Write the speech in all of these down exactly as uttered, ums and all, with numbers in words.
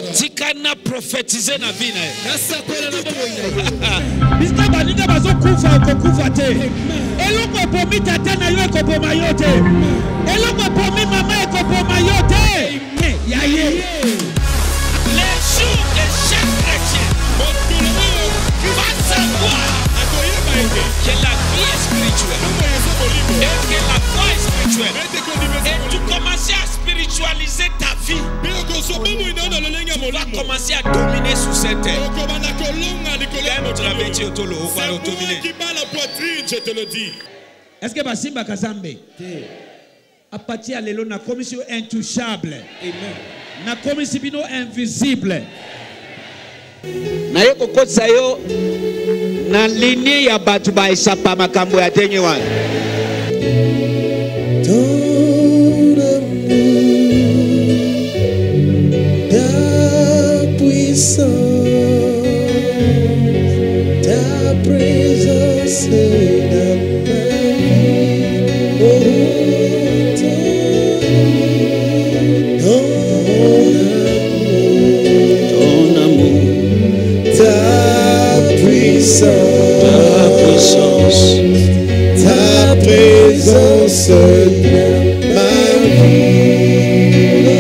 Tikana prophétiser na vie na. Biska baninga bazo kufa ko kufa te. Eloko pomi tata na yo ko poma yote. Eloko pomi mama ko poma yote. Ya ye. Les jours de chaque chrétien va savoir que la vie est spirituelle et que la foi est spirituelle. Et tu commences à spiritualiser ta vie. Tu vas commencer à dominer sur cette terre. Je te le dis. Est-ce que Basimba Kazambe à partir de là, la commission intouchable. Amen. Na commission bino invisible. Na yeko kotsa yo na linie ya batu ba isapa makambo ya tenye wana. Ta puissance, ta présence dans ma vie. Ta puissance, ta présence dans ma vie.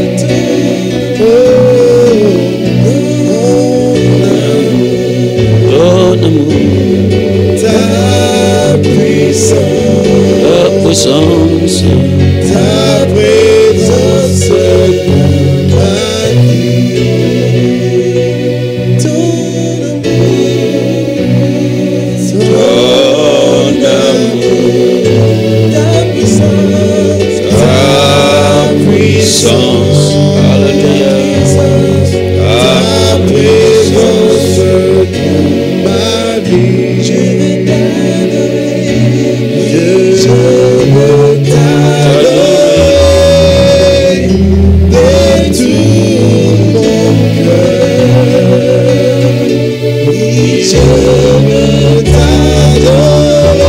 Ton amour, ta puissance, ta puissance, ta présence dans ma vie. Puissance, alléluia, ta présence dans ma vie. Je veux t'adorer, je veux t'adorer de tout mon cœur. Je veux t'adorer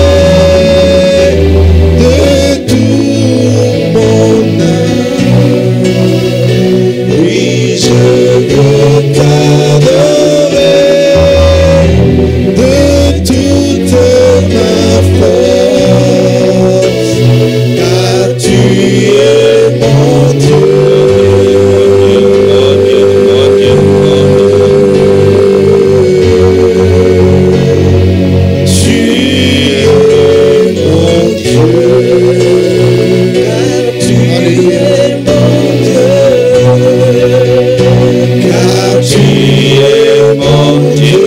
de tout mon âme. Oui, je veux t'adorer de toute ma force, car tu es mon Dieu, mon Dieu, mon Dieu, mon Dieu. Tu es mon Dieu, car tu es mon Dieu, car tu es mon Dieu.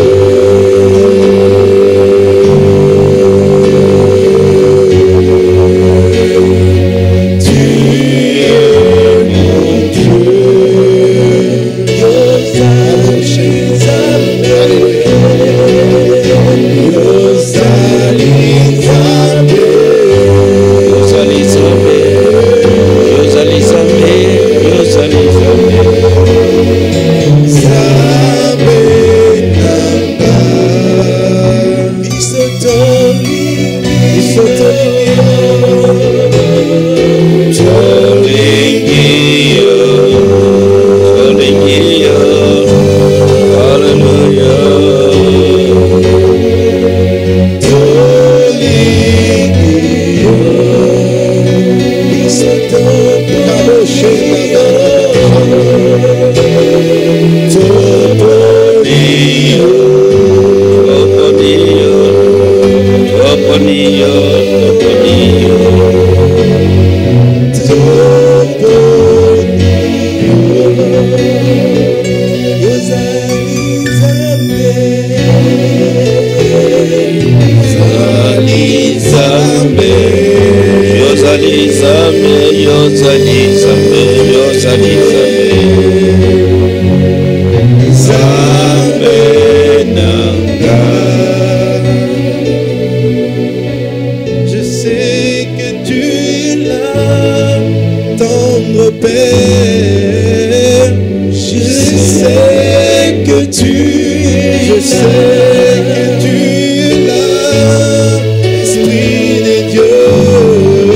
Je sais que tu es là, tendre Père. Je sais que tu es, je sais que tu es là, Esprit de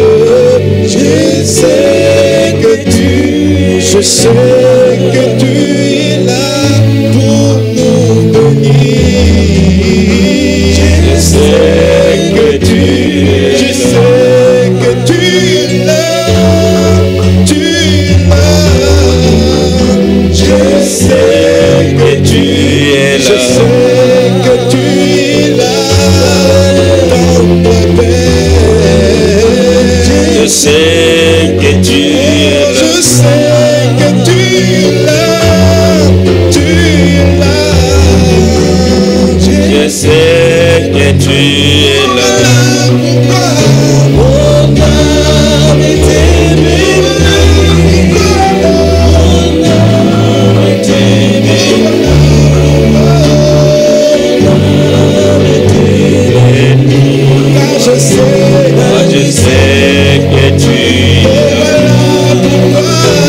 Dieu. Je sais que tu, je sais que tu que tu es là. Je sais que tu es là, tu es là. Je sais que tu es là. Mon âme est aimée, mon âme est aimée, car je sais, Moi je sais que tu es là.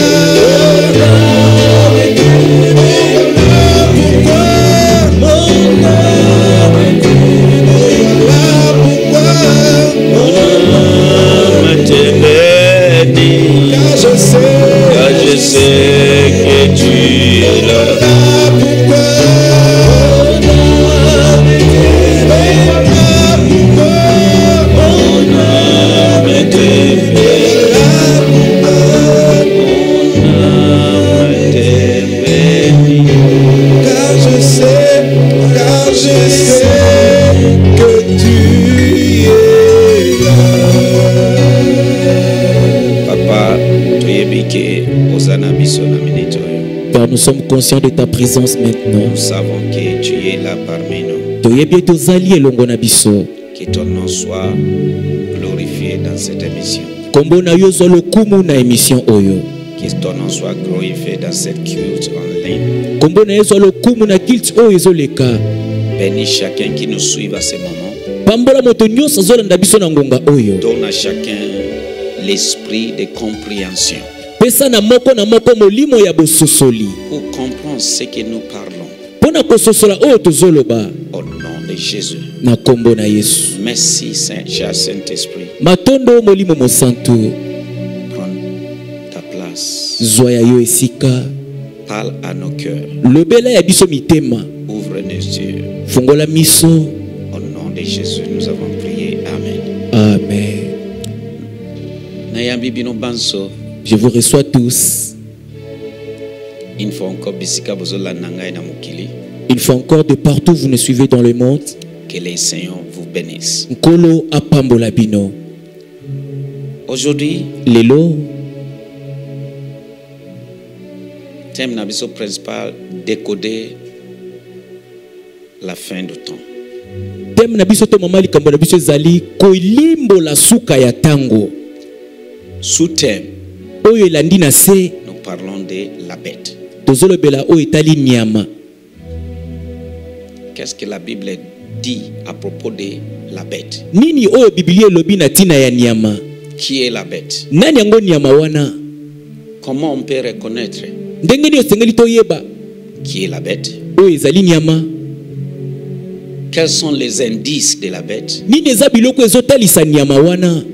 Âme te bénit. car je sais, Car je sais que tu es là. Âme te bénit. Âme te bénit. car je sais, car je sais que tu es là. Papa, toyebi ke ozana biso na minute oyo. Car nous sommes conscients de ta présence maintenant. Nous savons que tu es là parmi nous. Toyebi tozali elongo na biso. Que ton nom soit glorifié dans cette émission. Kombo na yo zwa lokumu na émission oyo. Que ton nom soit glorifié dans cette culte en ligne. Kombo na yo zwa lokumu na kilt oyo ezoleka. Bénis chacun qui nous suit à ce moment. Pambola moto nyonso azolanda biso na ngonga oyo. Donne à chacun l'esprit de compréhension Pesa na moko na moko molimo ya bososoli. pour comprendre ce que nous parlons. Pona kososola oyo tozoloba Au nom de Jésus. na kombo na Yesu. Merci, Saint, cher Saint-Esprit. Matondo molimo mosantu. Prends ta place. Zwa ya yo esika. Parle à nos cœurs. Lobela ya biso mitema. Ouvre nos yeux. Fungola miso. Au nom de Jésus, nous avons prié. Amen. Amen. Nayambi bino banso. Je vous reçois tous. Une fois encore, bisika bozola nangai na mokili. Une fois encore, de partout vous nous suivez dans le monde. Que les Seigneurs vous bénissent. Nkolo apambola bino. Aujourd'hui, Lelo, thème na biso principal, décoder la fin du temps. thème na biso to mama likambo na biso ezali kolimbola suka ya tango. Sous-thème, Oyo elandi na se nous parlons de la bête. tozolobela oyo etali nyama. Qu'est-ce que la Bible dit à propos de la bête? Nini oyo Biblia elobi na tina ya nyama? Qui est la bête? Nani yango nyama wana? Comment on peut reconnaître Ndenge nini osengeli toyeba qui est la bête? oyo ezali nyama? Quels sont les indices de la bête? Nini eza biloko ezotalisa nyama wana?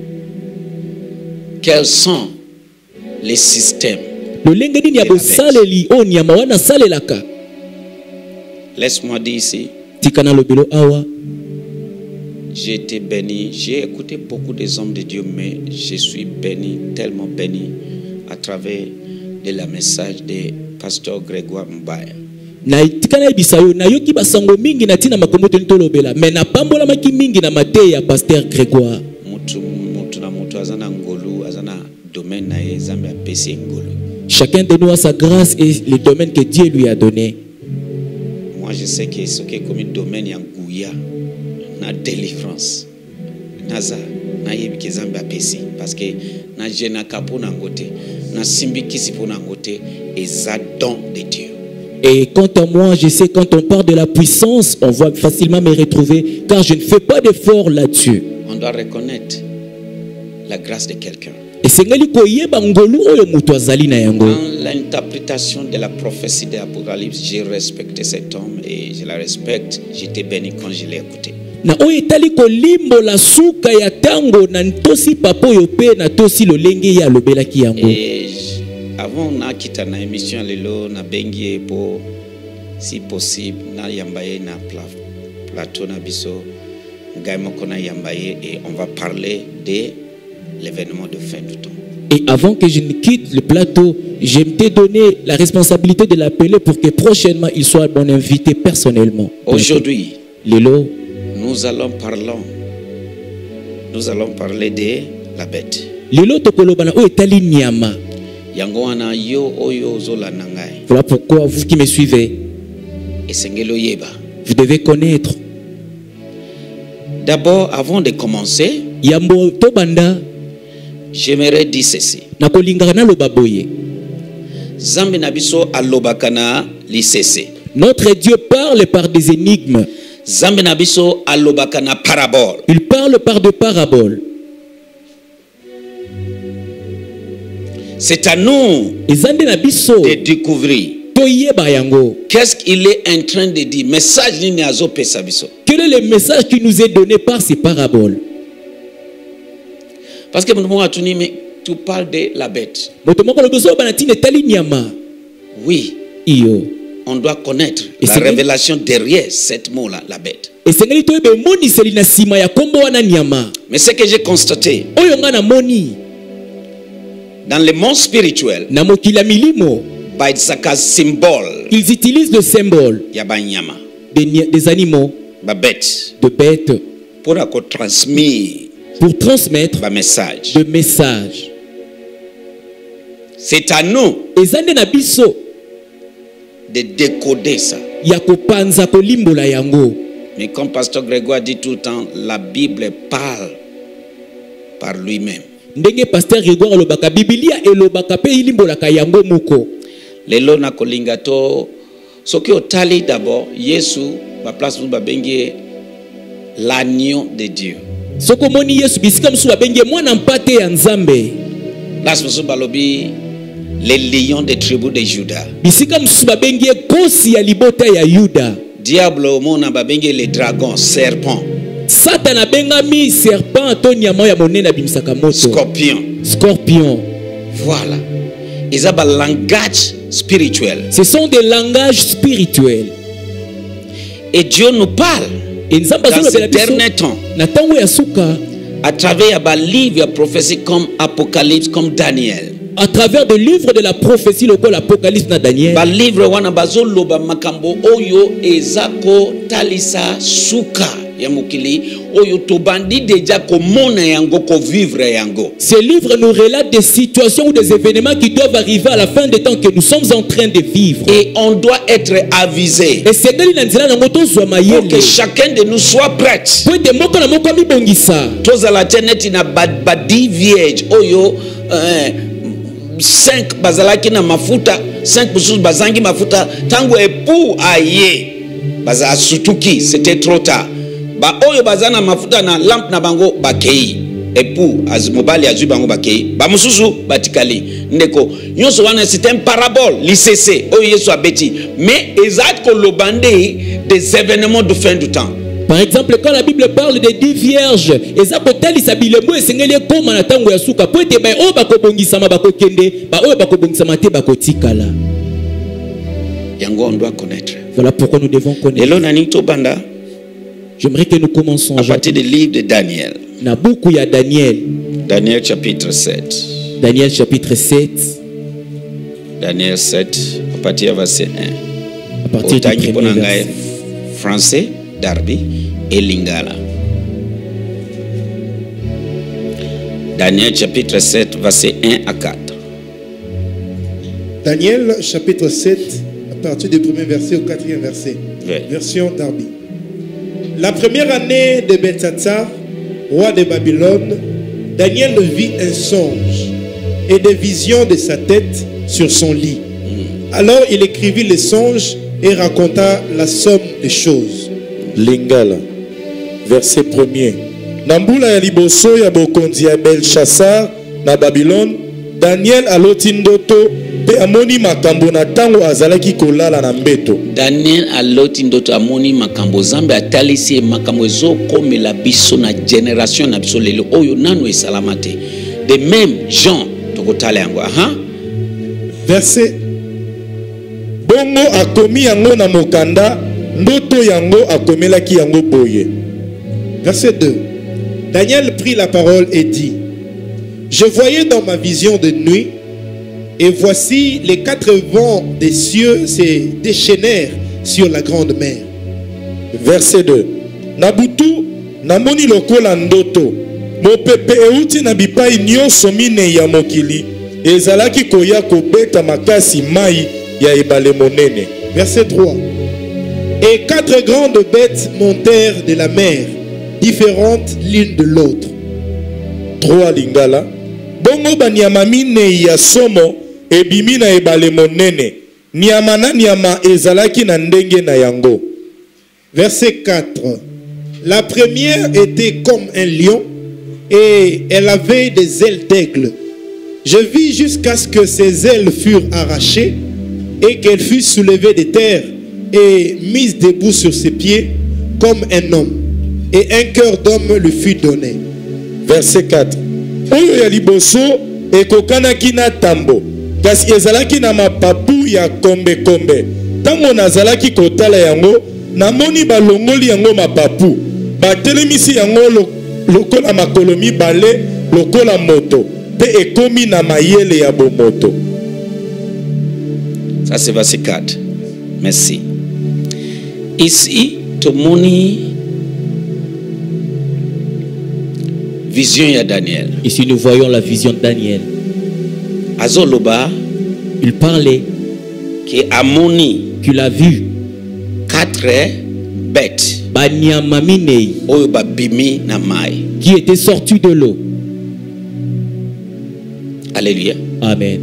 Quels sont les systèmes? Lolenge nini ya bosaleli oyo nyama wana salelaka? Laisse-moi dire ici, Tika na lobelo awa. j'ai été béni, j'ai écouté beaucoup des hommes de Dieu, mais je suis béni, tellement béni à travers de la message de Pasteur Grégoire Mbaya. Na tika na yebisa yo na yoki basango mingi na tina makombo toni tolobela mais na pambola maki mingi na mate ya Pasteur Grégoire. Mutu mutu na mutu azana ngolu azana domaine na ye Zambia pesi ngolu. Chacun de nous a sa grâce et le domaine que Dieu lui a donné. Moi je sais que ce qui est comme domaine ya nguya na délivrance. Naza na yebi ke Zambia pesi parce que na jena kapo na ngote na simbi kisi po na ngote eza don de Dieu. Et quant à moi, je sais quand on parle de la puissance, on va facilement me retrouver car je ne fais pas d'effort là-dessus. On doit reconnaître la grâce de quelqu'un. Et c'est ngeli koyeba ngolu oyo mutu azali na yango. Dans l'interprétation de la prophétie de l'Apocalypse, j'ai respecté cet homme et je la respecte. J'étais béni quand je l'ai écouté. Na oyo etali kolimbo la suka ya tango na ntosi papa oyo pe na tosi lolenge ya lobelaki yango. Et avant na kita na émission lelo na bengi pour si possible na yambaye na plateau na biso ngai moko na yambaye et on va parler de l'événement de fin du temps. Et avant que je ne quitte le plateau, je m'étais donné la responsabilité de l'appeler pour que prochainement il soit mon invité personnellement. Aujourd'hui, Lelo, nous allons parler, nous allons parler de la bête. Lelo tokolobana o etali nyama. Yango wana yo oyo ozola nangai. Voilà pourquoi vous qui me suivez, Esengelo yeba. vous devez connaître. D'abord, avant de commencer, Yambo tobanda j'aimerais dire ceci. nakolingaka na loba boye. Zambe na biso alobaka na lisese. Notre Dieu parle par des énigmes. Zambe na biso alobaka na parabole. Il parle par des paraboles. C'est à nous Ezande na biso de découvrir toyeba yango. qu'est-ce qu'il est en train de dire. Message ni azo pesa biso. Quel est le message qui nous est donné par ces paraboles? Parce que mais tu parles de la bête. Motomoko le besoin banatine tali nyama. Oui, Iyo. on doit connaître Et la c'est vrai? révélation derrière cette mot-là, la bête. Et c'est ngeli toyebe moni selina sima ya kombo wana nyama. Mais ce que j'ai constaté, Oyo nga na moni dans le monde spirituel, na mokila milimo, baizaka symbole ils utilisent le symbole ya banyama, des, ni- des animaux, ba bête, de bêtes, pour qu'on transmettre pour transmettre ba message. de messages. C'est à nous Ezande na biso de décoder ça. ya kopanza kolimbola yango. Mais comme Pasteur Grégoire dit tout le temps, la Bible parle par lui-même. Ndenge pasteur Grégoire lobaka Biblia elobaka pe ilimbolaka yango moko. Lelo na kolingato soki otali d'abord Yesu ba place nous ba bengi l'agneau de Dieu. Soko moni Yesu bisika musu babenge mwana mpate ya Nzambe. Place musu balobi les lions des tribus de Juda. Bisika musu babenge kosi ya libota ya Yuda. Diable mona ba bengi les dragons, serpents, Satan abengami serpent to nyama ya monene bimisaka moto. scorpions. Scorpion. Voilà. Ils ont un langage spirituel. Ce sont des langages spirituels. Et Dieu nous parle Et Nzambe dans azolo ces bela biso derniers temps na tango ya suka à travers un livre de prophétie comme Apocalypse, comme Daniel. à travers des livres de la prophétie lokola l'Apocalypse na Daniel. Ba livre wana bazoloba makambo oyo ezako talisa suka ya mokili oyo tobandi deja komona yango ko vivre yango. Ces livres nous relatent des situations ou des événements qui doivent arriver à la fin des temps que nous sommes en train de vivre. Et on doit être avisé Et c'est que nanzela nango tozwa pour mayele. que chacun de nous soit prêt. Po ete moko na moko mibongisa. Tozala teneti na bad badi vierge oyo euh, cinq bazalaki na mafuta cinq mususu bazangi mafuta tango epu aye baza sutuki c'était trop tard ba oyo bazana mafuta na lampe na bango bakei epu az mobali azui bango bakei ba mususu batikali ndeko nyonso wana c'est un parabole l'I C C oyo Yesu abeti mais ezat ko lobande des événements de fin du temps. Par exemple, quand la Bible parle des dix vierges, eza kotalisa bilemo esengeli ekoma na tango ya suka po ete ba oyo bakobongisama bakokende ba oyo bakobongisama te bakotikala. Yango on doit connaître. Voilà pourquoi nous devons connaître. Lelo nani tobanda J'aimerais que nous commençons à partir du livre de Daniel. na buku ya Daniel. Daniel chapitre sept. Daniel chapitre sept, Daniel sept, à partir du verset un. à partir du Otangi premier ponanga verset. français, Darby et Lingala. Daniel chapitre sept, verset un à quatre. Daniel chapitre sept, à partir du premier verset au quatrième verset. Oui. Version Darby. La première année de Belshazzar, roi de Babylone, Daniel vit un songe et des visions de sa tête sur son lit. Alors il écrivit le songe et raconta la somme des choses. Lingala, verset premier. Nambula ya liboso ya bokonzi ya Belshazzar na Babylone, Daniel aloti ndoto pe amoni makambo na tango azalaki kolala na mbeto. Daniel aloti ndoto amoni makambo zambe atalisi makambo ezokomela biso na génération na biso lelo oyo nano esalama te. De même Jean tokotala yango. Aha. Verset bongo akomi yango na mokanda, ndoto yango akomelaki yango boye. Verset deux. Daniel prit la parole et dit: Je voyais dans ma vision de nuit, et voici les quatre vents des cieux se déchaînèrent sur la grande mer. Verset deux. Nabutu namoni lokola ndoto mopepe euti na bipai nyonso minei ya mokili ezalaki koya kobeta makasi mai ya ebale monene. Verset trois. Et quatre grandes bêtes montèrent de la mer, différentes l'une de l'autre. trois lingala. Bongo banyama minei ya somo ebimi na ebale monene. Nyama na nyama ezalaki na ndenge na yango. Verset quatre. La première était comme un lion et elle avait des ailes d'aigle. Je vis jusqu'à ce que ses ailes furent arrachées et qu'elle fût soulevée de terre et mise debout sur ses pieds comme un homme. Et un cœur d'homme lui fut donné. Verset quatre. Oyo ya liboso ekokanaki na tambo. Kasi ezalaki na mapapu ya kombe kombe. Tango nazalaki kotala yango, namoni balongoli yango mapapu. Batelemisi yango lo, lokola makolo mibale, lokola moto. Pe ekomi na mayele ya bomoto. Ça c'est verset quatre. Merci. Ici, tomoni vision ya Daniel. Ici, nous voyons la vision de Daniel. Azoloba, il parlait qui amoni, qu'il a vu quatre bêtes banyama minei oyo babimi na mai qui étaient sortis de l'eau. Alléluia. Amen.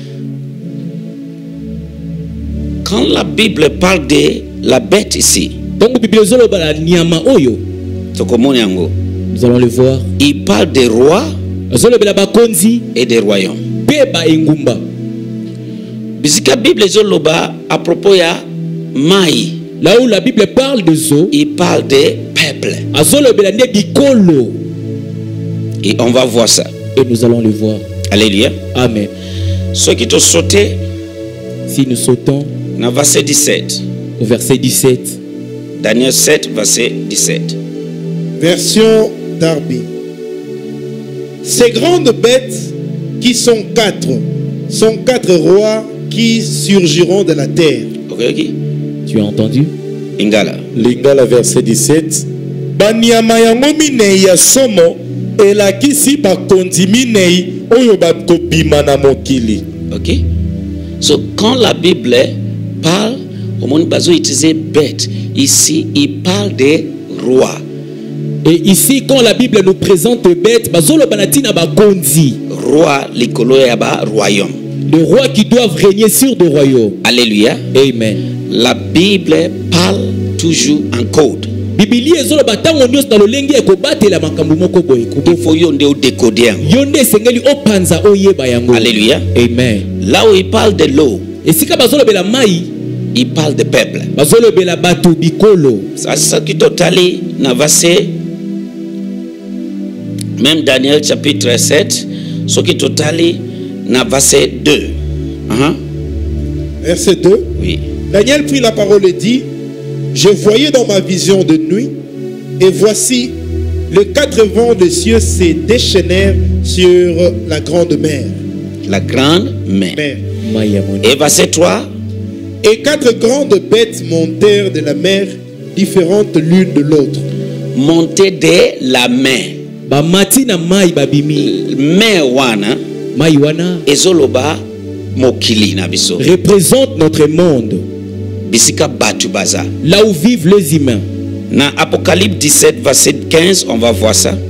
Quand la Bible parle de la bête ici, Donc, Bible zoloba la nyama oyo, tokomoni yango, nous allons le voir. il parle des rois Zoloba la bakonzi et des royaumes. pe ba engumba. Bisika Bible zoloba à propos ya mai, Là où la Bible parle de eau, il parle des peuples. azoloba la ne bikolo. Et on va voir ça. Et nous allons le voir. Alléluia. Amen. Ceux qui t'ont sauté, Si nous sautons dans verset dix-sept. au verset dix-sept, Daniel sept, verset dix-sept. Version Darby. Ces grandes bêtes qui sont quatre, sont quatre rois qui surgiront de la terre. Ok, ok. tu as entendu? Ingala. Lingala verset dix-sept. Banyama yango minei ya somo elakisi bakonzi minei oyo bakobima na mokili. Ok. So, quand la Bible parle, au monde bazo utiliser bête. Ici, il parle des rois. Et ici, quand la Bible nous présente bête, bazoloba na tina bakonzi, Roi, likolo ya ba royaume. les rois qui doivent régner sur des royaumes. Alléluia. Amen. La Bible parle toujours en code. Biblia ezoloba tango nyonso na lolenge ekobatela makambo moko boye. Il faut yonde ou décoder. Yonde esengeli opanza oyeba yango. Alléluia. Amen. Là où il parle de l'eau, Et sika bazolobela mai, il parle de peuple. bazolobela bato bikolo. Ça, c'est ça qui totali na verset. Même Daniel chapitre sept, ce qui totali na verset deux. Uh-huh. Verset deux. Oui. Daniel prit la parole et dit, je voyais dans ma vision de nuit, et voici, les quatre vents des cieux se déchaînèrent sur la grande mer. La grande mer. mer. Mai ya moni. Et verset trois. Et quatre grandes bêtes montèrent de la mer, différentes l'une de l'autre. Montée de la mer. Ba mati na mai babimi. Mer wana Mai wana ezoloba mokili na biso. représente notre monde, Bisika batu baza. là où vivent les humains. Na Apocalypse dix-sept, verset quinze, on va voir ça.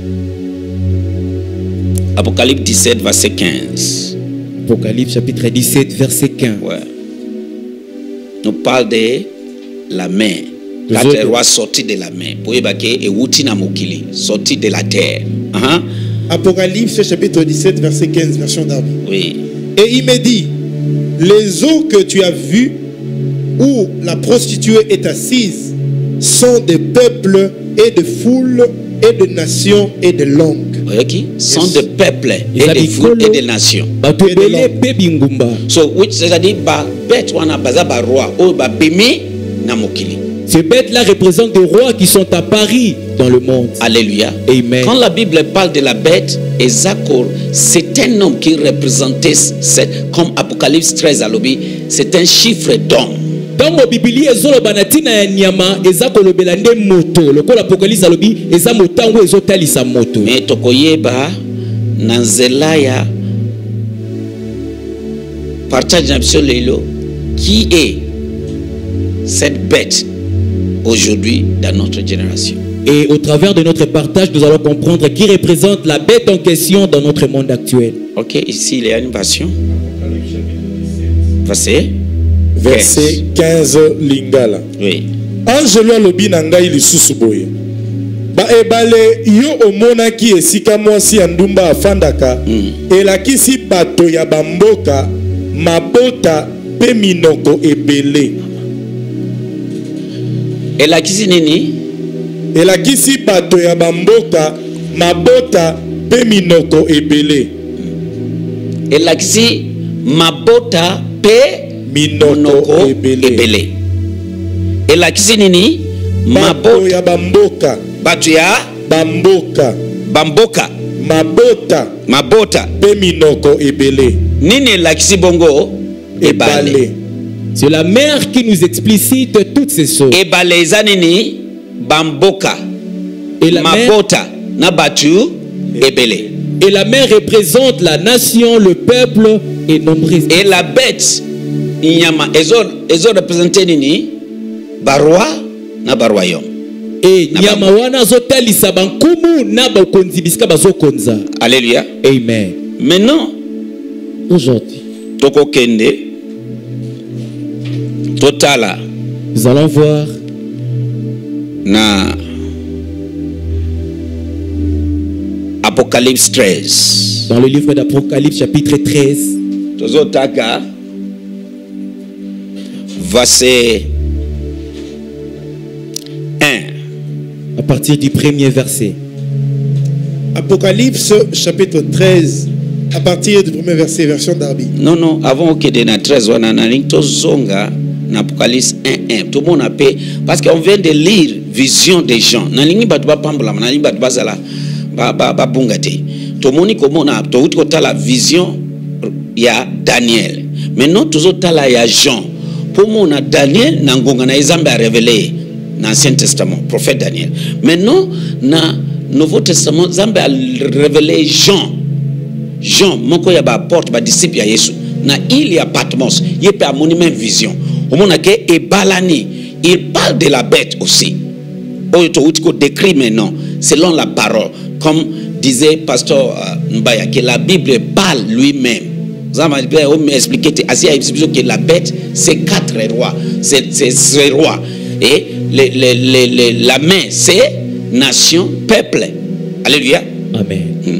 Apocalypse dix-sept, verset quinze. Apocalypse chapitre dix-sept, verset quinze. Ouais. Nous parle de la mer. Les Quatre autres. rois sortis de la mer. Pour évacuer et wuti na mokili, sortis de la terre. Uh-huh. Apocalypse chapitre dix-sept, verset quinze, version Darby. Oui. Et il me dit, les eaux que tu as vues, où la prostituée est assise, sont des peuples et de foules et de nations et de langues. Ok. Sont des peuples Ils et des habitent foules et Kolo. des nations. Bato Et de ebele l'homme. pe bingumba. So, which c'est-à-dire, ba bête wana baza ba roi, ou ba bimi na mokili. Ces bêtes-là représentent des rois qui sont à Paris dans le monde. Alléluia. Amen. Quand la Bible parle de la bête, Ezakor, c'est un homme qui représentait, cette, comme Apocalypse treize à l'obé, c'est un chiffre d'homme. Tango Biblia ezolo banatina ya nyama eza kolobela nde moto lokola Apocalypse alobi eza motango ezotalisa moto. Mais tokoyeba na nzela ya partage na lelo qui est cette bête aujourd'hui dans notre génération. Et au travers de notre partage, nous allons comprendre qui représente la bête en question dans notre monde actuel. Ok, ici il y a une version. Verset Verset quinze lingala. Oui. Angelo alobi na ngai lisusu boye. Ba ebale yo omonaki esika mwasi ya ndumba afandaka mm. elakisi bato ya bamboka mabota pe minoko ebele. Elakisi nini? Elakisi bato ya bamboka mabota pe minoko ebele. Elakisi mabota pe minoko ebele. ebele. Elakisi nini? Bato ya bamboka. Bato ya bamboka. Bamboka. Mabota. Mabota. Pe minoko ebele. Nini elakisi bongo? Ebale. Ebale. C'est la mer qui nous explicite toutes ces choses. Ebale eza nini? Bamboka. Et la Mabota. Mer... Na batu ebele. Et la mer représente la nation, le peuple et nombreuses. Et la bête, inyama, ezo, ezo représente nini? Barwa na barwayom. Et nyama wana zo talisa bankumu na bakonzi bisika bazo konza. Alléluia. Amen. Maintenant, aujourd'hui, toko kende, totala. Nous allons voir na Apocalypse treize. Dans le livre d'Apocalypse chapitre treize. Tozotaka verset un. À partir du premier verset. Apocalypse chapitre treize. À partir du premier verset, version Darby. Non, non, avant que de na treize, on a une tozonga. Apocalypse un un. Tout le monde a payé. Parce qu'on vient de lire vision des gens. Nalingi batba pambula, nalingi batba zala, ba ba ba bungate. Tout le monde comment na, tout le monde la vision ya Daniel. Maintenant tout le monde ya Jean. Pour moi na Daniel nangonga na Ezambe a révélé dans l'Ancien Testament, prophète Daniel. Maintenant na Nouveau Testament, Zambe a révélé Jean. Jean, moko ya ba porte ba disciple ya Yesu. Na il y a Patmos, il y a un monument vision. Au moment et Balani, il parle de la bête aussi. On décrit maintenant, selon la parole, comme disait pasteur Mbaya, que la Bible parle lui-même. Vous avez expliqué que la bête, c'est quatre rois. C'est ces rois. Et les, les, les, les, la main, c'est nation, peuple. Alléluia. Amen. Hmm.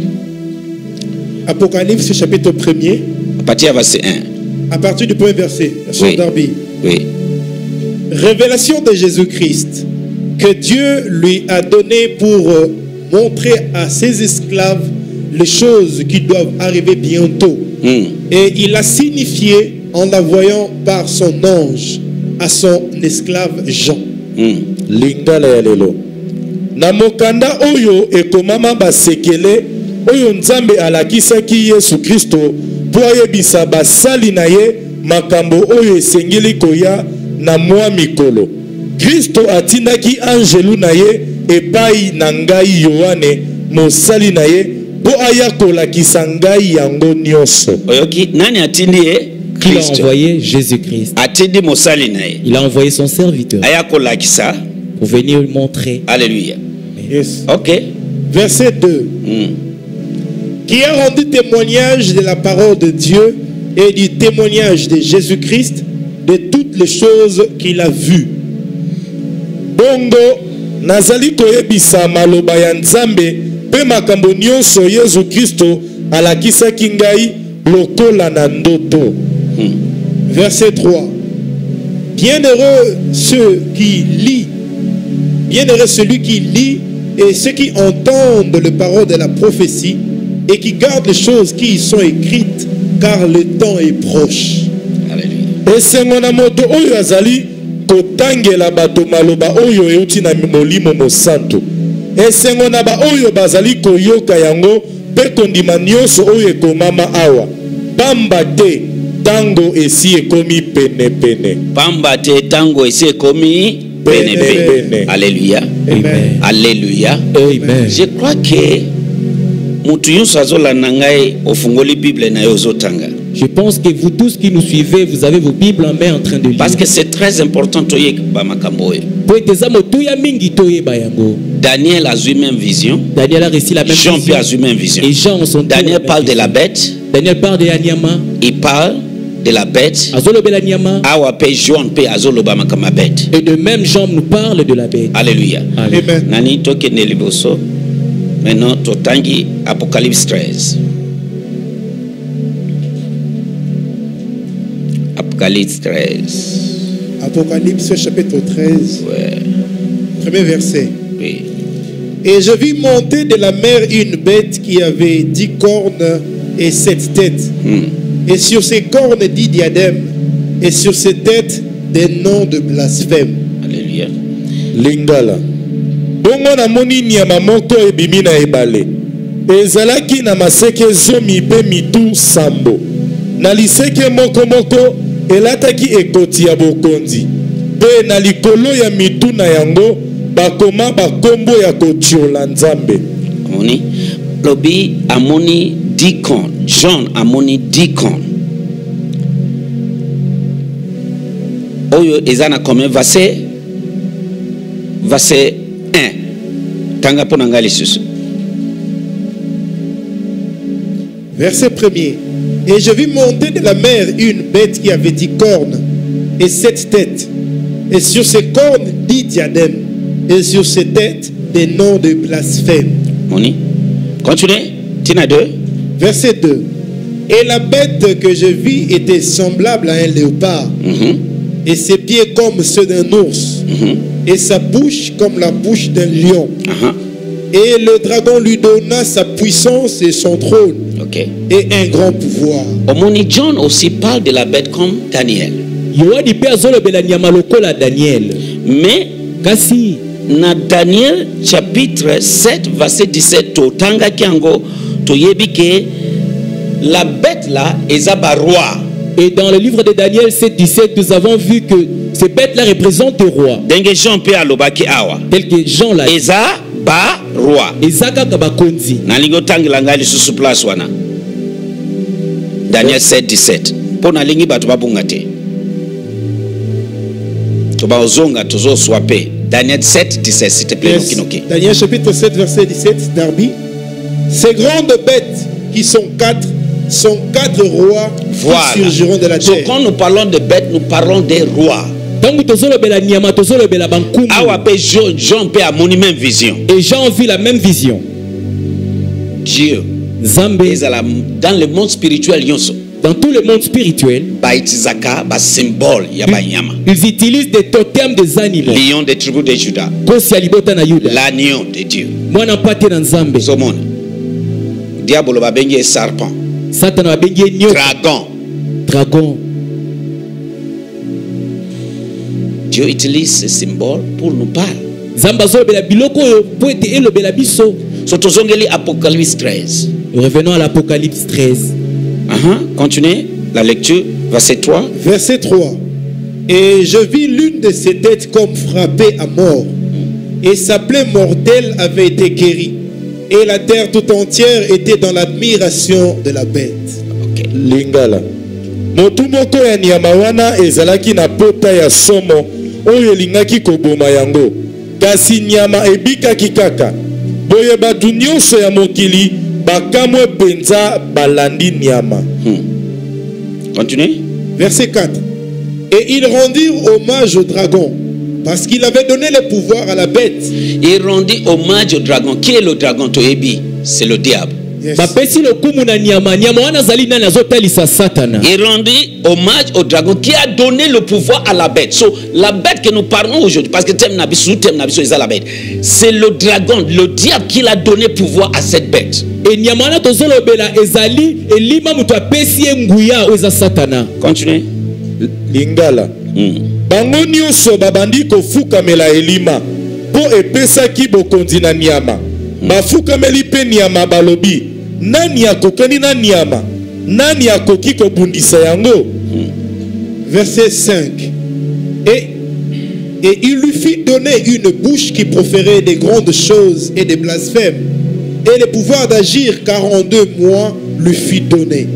Apocalypse chapitre premier. À partir du verset un. À partir du premier verset, oui. Darby. Oui. Révélation de Jésus-Christ que Dieu lui a donné pour euh, montrer à ses esclaves les choses qui doivent arriver bientôt. Mm. Et il a signifié en la voyant par son ange à son esclave Jean. Mm. Lingala ya lelo. Na mokanda oyo ekomama basekele oyo Nzambe alakisaki Yesu Kristo po ayebisa basali na ye makambo oyo esengeli koya na mwa mikolo. Kristo atindaki angelu na ye epai na ngai Yohane mosali na ye po aya kolakisa ngai yango nyonso. Oyoki nani atindi ye? Il a envoyé Jésus-Christ. Atindi mosali na ye. Il a envoyé son serviteur. Aya kolakisa pour venir lui montrer. Alléluia. Yes. OK. Verset deux. Mm. Qui a rendu témoignage de la parole de Dieu et du témoignage de Jésus-Christ de toutes les choses qu'il a vues. Bongo nazali koyebisa maloba ya Nzambe pe makambo nyonso Yesu Kristo alakisaki ngai lokola na ndoto. Hmm. Verset trois. Bienheureux ceux qui lisent, bienheureux celui qui lit et ceux qui entendent les paroles de la prophétie et qui gardent les choses qui y sont écrites, car le temps est proche. Alléluia. Esengo na moto oyo azali kotangela bato maloba oyo euti na molimo mosantu. Esengo na ba oyo bazali koyoka yango pe kondima nyonso oyo ekomama awa. Pamba te tango esi ekomi pene pene. Pamba te tango esi ekomi pene pene. Alléluia. Amen. Alléluia. Amen. Je crois que mutu yonso azola nangai ofungoli Bible na yo ozotanga. Je pense que vous tous qui nous suivez, vous avez vos Bibles en main en train de lire. Parce que c'est très important toye ba makambo oyo. Daniel a eu même vision. Daniel a reçu la même Jean vision. a eu même vision. Et Jean son Daniel parle de la bête. Daniel parle de Anyama. Il parle de la bête. Azolobe la Nyama. Awa pe Jean pe azoloba makama bête. Et de même Jean nous parle de la bête. Alléluia. Amen. Nani toke ne liboso. Maintenant totangi Apocalypse treize. Apocalypse treize. Apocalypse chapitre treize, Ouais. premier verset. Oui. Et je vis monter de la mer une bête qui avait dix cornes et sept têtes. Hmm. Et sur ses cornes dix diadèmes. Et sur ses têtes des noms de blasphème. Alléluia. Lingala. Bongo na moni nyama moko ebimi na ebale. Ezalaki na maseke zomi pe mitu sambo. Na liseke moko moko elataki ekoti ya bokonzi. Pe na likolo ya mitu na yango bakoma bakombo ya kotiola nzambe. Amoni. Lobi amoni dikon. John amoni dikon. Oyo ezana comme verset verset un. Tanga pona ngali susu. Verset premier. Et je vis monter de la mer une bête qui avait dix cornes et sept têtes. Et sur ses cornes dix diadèmes. Et sur ses têtes des noms de blasphème. Moni. Continuez. Tina deux. Verset deux. Et la bête que je vis était semblable à un léopard. Mhm. Et ses pieds comme ceux d'un ours. Mhm. Et sa bouche comme la bouche d'un lion. Aha. Et le dragon lui donna sa puissance et son trône. OK. Et un grand pouvoir. Omoni John aussi parle de la bête comme Daniel. Yohani pe azolobela nyama lokola Daniel. Mais Kasi na Daniel chapitre sept verset dix-sept to tanga kiango to yebike la bête là ezaba roi. et dans le livre de Daniel sept dix-sept, nous avons vu que ces bêtes-là représentent le roi. Denge Jean pe alobaki awa. Tel que Jean l'a dit. Eza ba roi. Ezaka kabakonzi. Na lingo tangila ngali susu place wana. Daniel sept dix-sept. Pona lingi batu babunga te. Toba ozonga tozo swape. Daniel sept dix-sept s'il te plaît. Yes. Noki, noki. Daniel chapitre sept verset dix-sept, Darby. Ces grandes bêtes qui sont quatre sont quatre rois Voilà. qui surgiront de la So, terre. quand nous parlons de bêtes, nous parlons des rois. Tangu tozolobela nyama tozolobela bankumu. Awa pe Jean, Jean pe a moni même vision. Et Jean vit la même vision. Dieu. Zambe, Ezala dans le monde spirituel yonso. dans tout le monde spirituel, Ba itzaka ba symbole ya ba nyama. ils utilisent des totems des animaux. Lion des tribus de Juda. Kosi alibota na Yuda. L'agneau de Dieu. Mwana mpate na Nzambe. Somona. Diabolo ba bengi serpent. Satan abengi nyoka. Dragon. Dragon. Dieu utilise ce symbole pour nous parler. Zamba azolobela biloko oyo po ete elobela biso. So tozongeli Apocalypse treize. Revenons à l'Apocalypse treize. Uh-huh. Continuez la lecture, verset trois. Verset trois. Et je vis l'une de ses têtes comme frappée à mort. Et sa plaie mortelle avait été guérie. Et la terre tout entière était dans l'admiration de la bête. Ok. Lingala. Motu moko ya nyama wana ezalaki na pota ya somo oyo elingaki koboma yango. Kasi nyama ebikaki kaka. Boye batu nyonso ya mokili bakamwe penza balandi nyama. Hmm. Continuez. Verset quatre. Et ils rendirent hommage au dragon, parce qu'il avait donné le pouvoir à la bête. Il rendit hommage au dragon. Qui est le dragon Toebi? C'est le diable. Yes. Bapesi lokumu na nyama. Nyama wana zali nani azotalisa Satana. Il rendit hommage au dragon qui a donné le pouvoir à la bête. So, la bête que nous parlons aujourd'hui, parce que thème nabisu, thème nabisu, c'est la bête. C'est le dragon, le diable qui a donné pouvoir à cette bête. Et nyama wana tozolobela ezali elima mutu apesi ye nguya oyo eza Satana. Continuez. Lingala. Hmm. Bango nyonso babandi kofukamela elima po epesaki bokonzi na nyama. Bafukameli pe nyama balobi nani akokani na nyama nani akoki kobundisa yango? Verset cinq. Et, et il lui fit donner une bouche qui proférait des grandes choses et des blasphèmes. Et le pouvoir d'agir quarante-deux mois lui fit donner.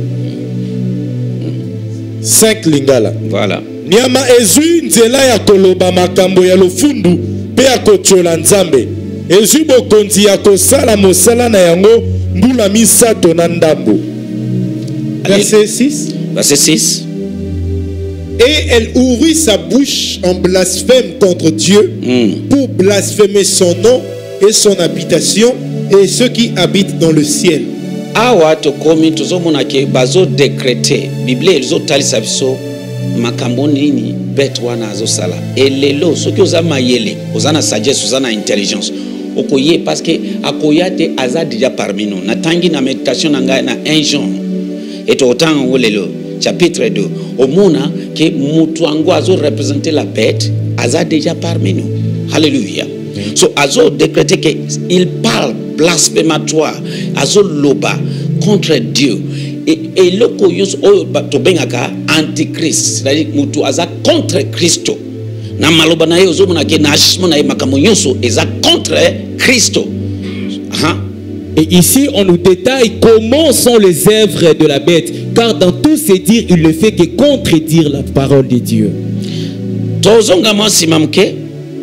cinq lingala. Voilà. Nyama ezui nzela ya koloba makambo ya lofundu pe ya kotiola nzambe. Ezui bokonzi ya kosala mosala na yango mbula misato na ndambo. Verset six. Verset six. Et elle ouvrit sa bouche en blasphème contre Dieu Mm. pour blasphémer son nom et son habitation et ceux qui habitent dans le ciel. Awa tokomi tozomona ke bazo décréter Bible ezotalisa biso makambo nini bête wana azosala elelo soki oza mayele oza na sagesse oza na intelligence okoye parce que akoya te aza déjà parmi nous natangi na méditation na ngai na un Jean et autant lelo chapitre deux omona ke mutu ango azo représenter la bête aza déjà parmi nous. Alléluia. So azo décréter que il parle blasphématoire azo loba contre Dieu et et le koyos o to bengaka antichrist, c'est-à-dire mutu aza contre Christo na maloba na yo zomona ke na achismo na makambo nyonso eza contre Christo. Aha. Et ici, on nous détaille comment sont les œuvres de la bête. Car dans tout ces dires, il ne fait que contredire la parole de Dieu. Tozonga mwasi mamke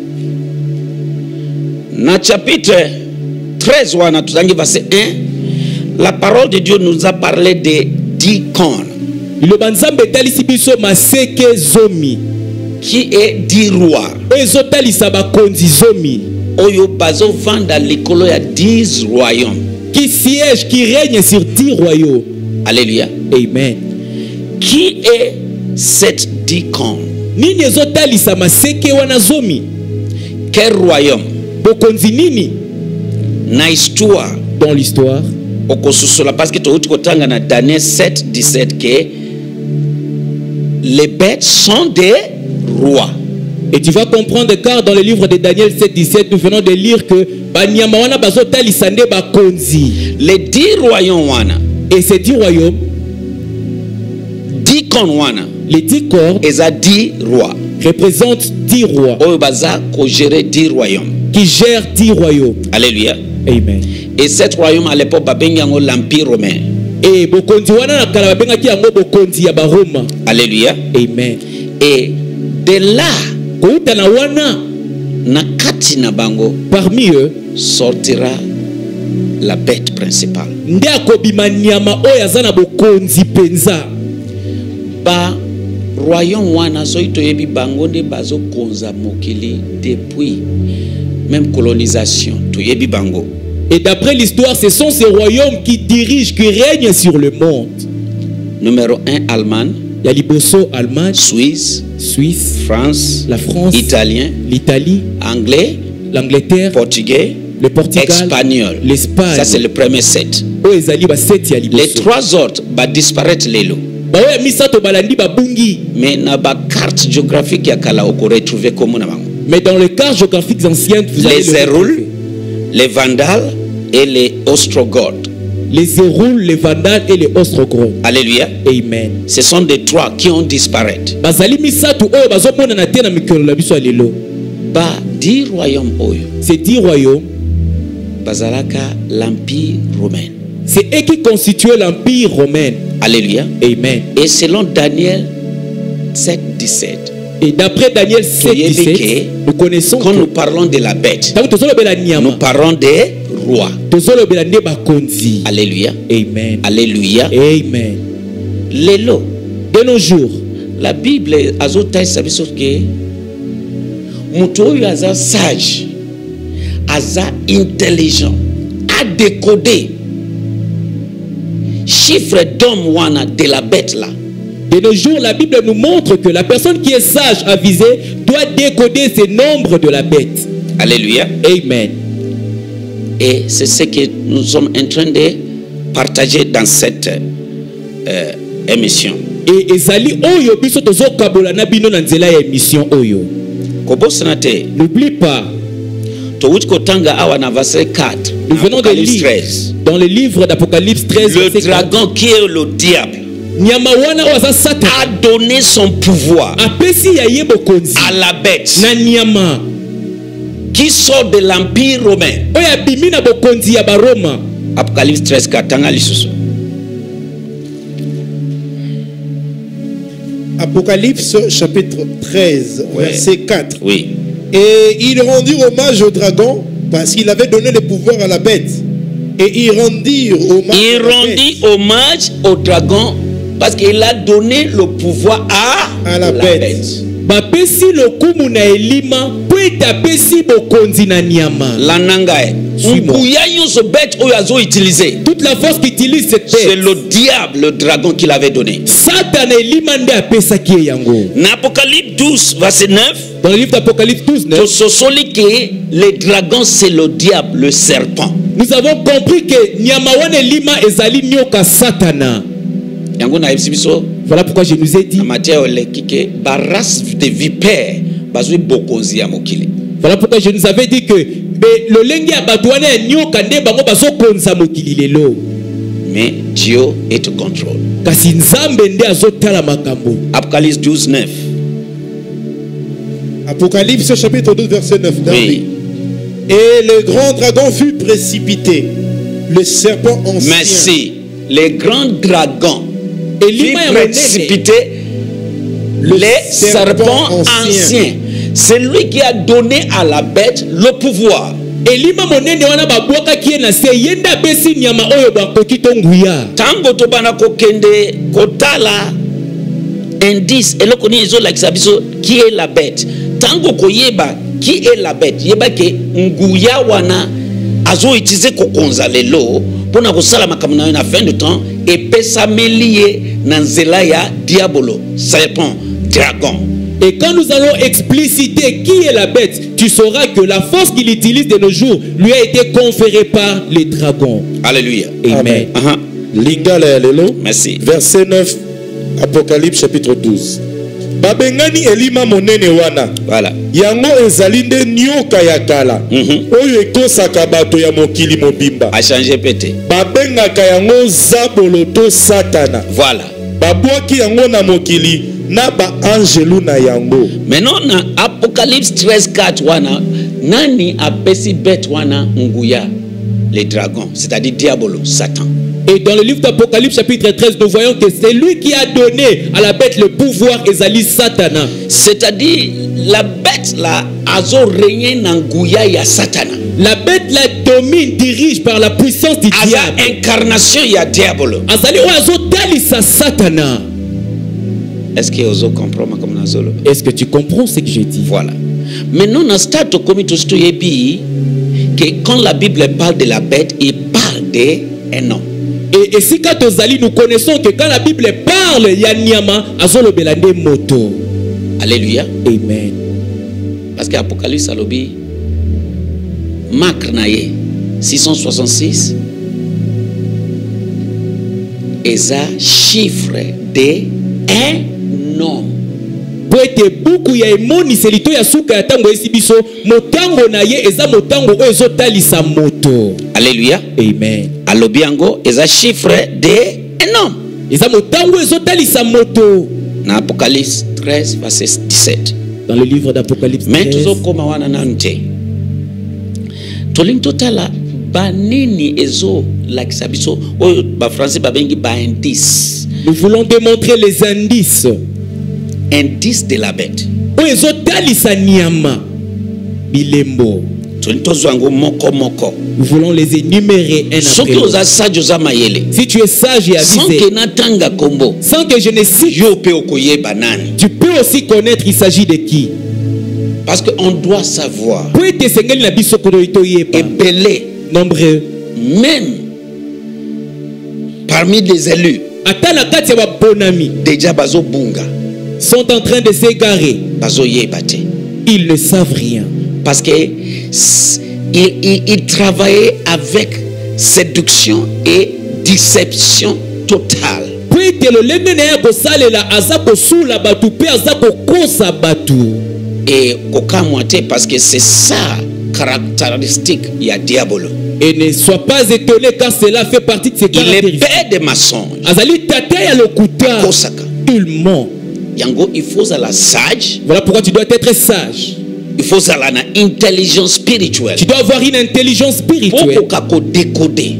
na chapitre treize wana tuzangi verset un, la parole de Dieu nous a parlé des dix cornes. Le banzambe talisi biso maseke zomi Qui est dix rois. ezo talisa bakonzi zomi Oyo bazo vanda likolo ya dix royaumes. qui siège, qui règne sur dix royaumes. Alléluia. Amen. Qui est cette dix cornes? Nini ezo talisa maseke wana zomi? Quel royaume? Bokonzi nini Na histoire dans l'histoire? okosusola parce que touti kotanga na Daniel sept dix-sept que les bêtes sont des rois. Et tu vas comprendre car dans le livre de Daniel sept dix-sept, nous venons de lire que banyama wana bazo talisa nde bakonzi. Les dix royaumes wana, Et ces dix royaumes, dix cornes wana, les dix corps eza dix rois. représentent dix rois Oyo baza ko gérer dix royaumes. qui gèrent dix royaumes. Alléluia. Amen. Et sept royaumes à l'époque babengi yango l'empire romain. Et bokonzi wana na kala babengaki yango bokonzi ya Baroma. Alléluia. Amen. Et de là, Kouta na wana, na kati na bango parmi eux, sortira la bête principale. nde akobima nyama oyo aza na bokonzi penza. Ba royaume wana soki toyebi bango nde bazokonza mokili depuis même colonisation toyebi bango. Et d'après l'histoire, ce sont ces royaumes qui dirigent, qui règnent sur le monde. Numéro un, Allemagne, Il y a Liboso, Allemagne, Suisse, Suisse, France, la France, Italien, l'Italie, Anglais, l'Angleterre, Portugais, le Portugal, Espagnol. l'Espagne. Ça c'est le premier set. Oyo ezali ba sept ya Les Liboso. trois autres va disparaître lelo. Ba oyo misato balandi babungi. Mais na ba carte géographique ya kala oko retrouver comme na bango. Mais dans les cartes géographiques anciennes, vous allez Les le Héroules, retrouver. les Vandales et les Ostrogoths. Les Héroules, les Vandales et les Ostrogoths. Alléluia. Amen. Ce sont des trois qui ont disparu. Bazali misato oyo bazomona na te na mikolo na biso ya lelo. Ba dix royaumes oyo Ces dix royaumes, bazalaka l'empire romain. c'est eux qui constituaient l'empire romain. Alléluia. Amen. Et selon Daniel sept dix-sept, Et d'après Daniel sept Soyez dix-sept, piqués. nous connaissons quand que nous parlons de la bête, tango tozolobela nous nyama, parlons des rois. tozolobela nde bakonzi. Alléluia. Amen. Alléluia. Amen. Lelo, De nos jours, la Bible azotalisa biso ke mutu oyo aza sage, aza intelligent, a décodé chiffre d'homme wana de la bête là. de nos jours, la Bible nous montre que la personne qui est sage à viser doit décoder ces nombres de la bête. Alléluia. Amen. Et c'est ce que nous sommes en train de partager dans cette euh, émission. Et ezali oyo biso tozokabola na bino na nzela ya émission oyo. Kobosana te, N'oublie pas, touti kotanga awa na verset quatre. Nous venons de Apocalypse lire treize. dans le livre d'Apocalypse treize, Le verset quatre. dragon qui est le diable Nyama wana waza Satan a donné son pouvoir apesi ya ye bokonzi à la bête na nyama qui sort de l'empire romain. oyo abimi na bokonzi ya Baroma. Apocalypse treize quatre. Tanga lisusu. Apocalypse chapitre treize, Ouais. verset quatre. Oui. Et il rendit hommage au dragon parce qu'il avait donné le pouvoir à la bête. Et il rendit hommage Il à la rendit bête. hommage au dragon parce qu'il a donné le pouvoir à, À la bête. Bapesi lokumu na elima po ete apesi bokonzi na nyama. Lanangae. Suis-moi. Nguya nyonso bête oyo azo utiliser. Toute la force qu'utilise cette C'est bête, le diable, le dragon qu'il avait donné. Satan elima nde apesaki ye yango. Dans Apocalypse douze, verset neuf, Dans le livre d'Apocalypse douze, neuf, tososoli que le dragon c'est le diable, le serpent. nous avons compris que nyama wana elima ezali nyoka Satana. Yango na yebisi biso Voilà pourquoi je nous ai dit, na matière oleki ke ba race de vipère bazwi bokonzi ya mokili. voilà pourquoi je nous avais dit que be- lolenge ya bato wana ya nyoka nde bango bazokonza mokili lelo. Mais Dieu est au contrôle. Kasi nzambe nde azotala makambo. Apocalypse douze, neuf. Apocalypse chapitre douze, verset neuf. Oui. Et le grand dragon fut précipité, le serpent ancien. Merci. Les grands dragons furent Elima ya monene précipités, Le les serpent serpents ancien. anciens. C'est lui qui a donné à la bête le pouvoir. elima monene wana babwakaki ye na se ye nde apesi nyama oyo bakoki to nguya. Tango tobana kokende kotala indice eloko nini ezolakisa biso qui est la bête. Tango koyeba qui est la bête, yeba ke nguya wana azo utiliser kokonza lelo pona kosala makambo na yo na fin de temps epesameli ye na nzela ya diabolo, serpent, dragon. Et quand nous allons expliciter qui est la bête, tu sauras que la force qu'il utilise de nos jours lui a été conférée par les dragons. Alléluia. Amen. Aha. Lingala ya lelo. Merci. Verset neuf, Apocalypse chapitre douze. Babengani elima monene wana. Voilà. Yango ezali nde nyoka ya kala. Mhm. Oyo ekosaka bato ya mokili mobimba. A changé pété. Babengaka yango zabolo to satana. Voilà. Babwaki yango na mokili na ba angelu na yango. Maintenant na Apocalypse treize quatre wana nani apesi bête wana nguya les dragons, c'est-à-dire diabolo, Satan. Et dans le livre d'Apocalypse chapitre treize, nous voyons que c'est lui qui a donné à la bête le pouvoir ezali Satana. C'est-à-dire la bête là azo régné na nguya ya Satana. La bête la domine, dirige par la puissance du Aza diable. incarnation ya diabolo. Azali oyo azotalisa Satana. Est-ce que ozo comprendre comme nazolo? Est-ce que tu comprends ce que je dis? Voilà. Maintenant na start komi to sto yebi que quand la Bible parle de la bête, il parle de un homme. Et, et si quand Ozali, nous connaissons que quand la Bible parle, il y a Nyama, Azolo Belande Moto. Alléluia. Amen. Parce que Apocalypse alobi Marc naye six cent soixante-six eza chiffre de un homme. Po ete buku ya emoni selito ya suka ya tango esibiso motango na ye eza motango oyo ezotalisa moto. Alléluia. Amen. Alobi yango eza chiffre de un homme. Eza motango oyo ezotalisa moto. Na Apocalypse treize verset dix-sept. Dans le livre d'Apocalypse Mais treize, tozokoma wana nanu te. Tolingi totala banini ezo lakisa biso oyo ba français babengi ba indice. nous voulons démontrer les indices Indice de la bête. oyo ezotalisa Nyama bilembo. Tolingi tozwa yango moko moko. Nous voulons les énumérer un après Soki l'autre. oza sage oza mayele. Si tu es sage et Sans avisé, que natanga kombo. sans que je ne cite, Yo pe okoyeba nani. tu peux aussi connaître il s'agit de qui. Parce qu'on doit savoir. Po ete sengeli na biso kono itoyeba. Ebele, Nombreux. même parmi les élus, Ata na kati ya babonami déjà bazo bunga, sont en train de s'égarer. bazo yebate. Ils ne savent rien. Parce que s- il, il, il travaillait avec séduction et déception totale. Po ete lolenge na ye kosalela aza kosula batu pe aza kokosa batu. Et kokamwa te parce que c'est ça caractéristique ya diabolo. Et ne sois pas étonné car cela fait partie de ses Il est caractéristiques. père des mensonges. Azali tate ya lokuta. Kosaka. Il ment. Yango, il faut la sage. Voilà pourquoi tu dois être sage. Il faut la intelligence spirituelle. Tu dois avoir une intelligence spirituelle. Pour décoder.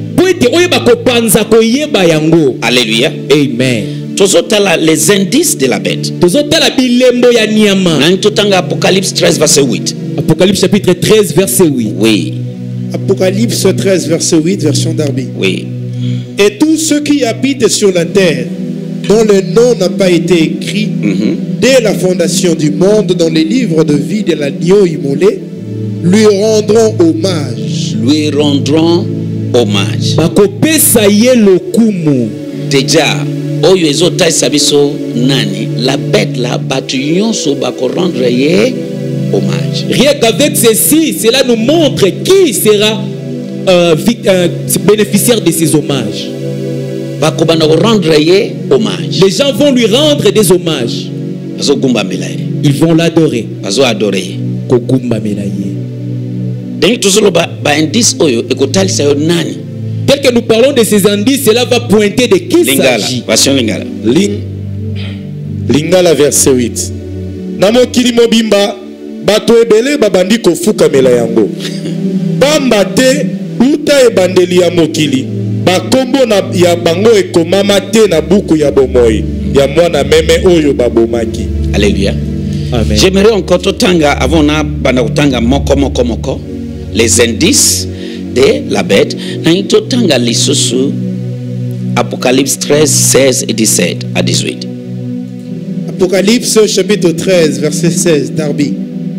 Alléluia. Amen. Tozotala les indices de la bête. Tozotala bilembo ya nyama. Apocalypse treize verset huit. Apocalypse chapitre treize verset huit. Oui. Apocalypse treize verset huit, version Darby. Oui. Et tous ceux qui habitent sur la terre, dont le nom n'a pas été écrit mm-hmm. dès la fondation du monde dans les livres de vie de l'agneau immolé, lui rendront hommage. Lui rendront hommage. Bakopesa ye lokumu. Déjà, oyo ezota sabiso nani, la bête là batuyon so bako rendre ye hommage. Rien qu'avec ceci, cela nous montre qui sera euh, euh, bénéficiaire de ces hommages. Rendre hommage. Les gens vont lui rendre des hommages. Ils vont l'adorer. Tel que nous parlons de ces indices, cela va pointer de qui il s'agit. Lingala. Lingala verset huit. Namokili mobimba bato ebele babandi kofukamela yango. Bamba te uta ebandeli ya mokili. Bakombo na ya bango ekomama te na buku ya bomoi ya mwana meme oyo babomaki. Alléluia. Amen. J'aimerais encore totanga avant na bana kutanga moko moko moko les indices de la bête na totanga lisusu Apocalypse treize seize et dix-sept à dix-huit. Apocalypse chapitre treize verset seize Darby.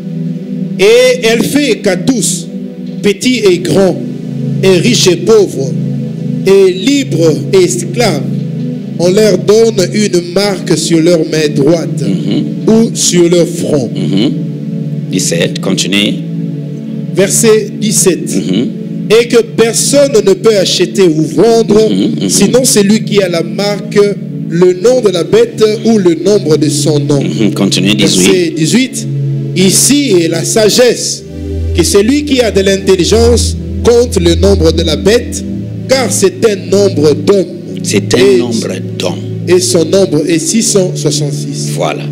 Et elle fait qu'à tous, petits et grands, et riches et pauvres, et libres et esclaves, on leur donne une marque sur leur main droite mm-hmm. ou sur leur front. Mm-hmm. dix-sept, continuez. Verset dix-sept. Mm-hmm. Et que personne ne peut acheter ou vendre, mm-hmm. sinon celui qui a la marque, le nom de la bête ou le nombre de son nom. Mm-hmm. Continuez, dix-huit. Verset dix-huit. Ici est la sagesse, que celui qui a de l'intelligence compte le nombre de la bête, car c'est un nombre d'hommes. C'est un et, nombre d'hommes. Et son nombre est six cent soixante-six. Voilà.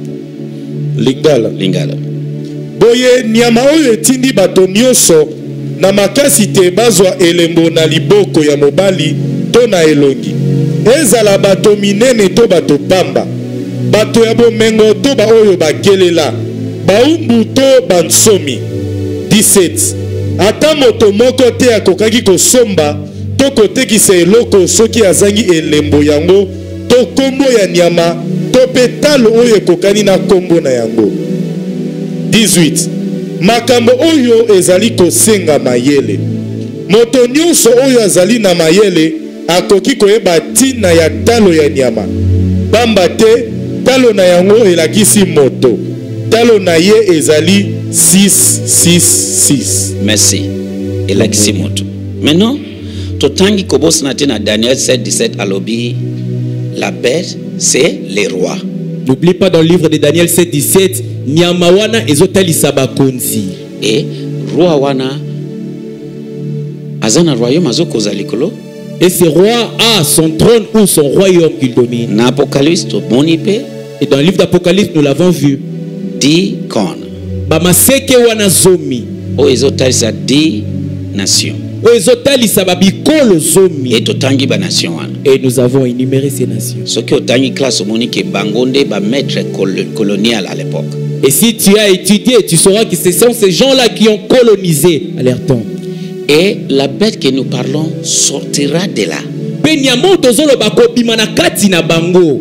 Lingala. Lingala. Boye nyama oyo etindi bato nyonso na makasi te bazwa elembo na liboko ya mobali to na elongi. Ezala bato minene to bato pamba. Bato ya bomengo to ba oyo bakelela. Baumbu to bansomi. dix-sept. Ata moto moko te akokaki kosomba to kotekisa eloko soki azangi elembo yango to kombo ya nyama to petalo oyo ekokani na kombo na yango. dix-huit. Makambo oyo ezali kosenga mayele. Moto nyonso oyo azali na mayele akoki koyeba tina ya talo ya nyama. Bamba te talo na yango elakisi moto. Talo na ye ezali six six six. Merci. Elakisi moto. Maintenant, totangi kobos na tena Daniel sept dix-sept alobi la bête c'est les rois. N'oublie pas dans le livre de Daniel sept dix-sept, nyama wana ezotalisa bakonzi. Et roi wana azana royaume azokoza likolo. Et ce roi a son trône ou son royaume qu'il domine. Na Apocalypse to monipe. Et dans le livre d'Apocalypse nous l'avons vu. Dix cornes. Bamaseke wana zomi. O ezotalisa dix nations. O ezotalisa babikolo zomi. Et totangi ba nation wana. Et nous avons énuméré ces nations. Ce qui otangi classe monique bangonde ba maître colonial à l'époque. Et si tu as étudié, tu sauras que ce sont ces gens-là qui ont colonisé à leur temps. Et la bête que nous parlons sortira de là. Benyamoto zolo bakobima na kati na bango.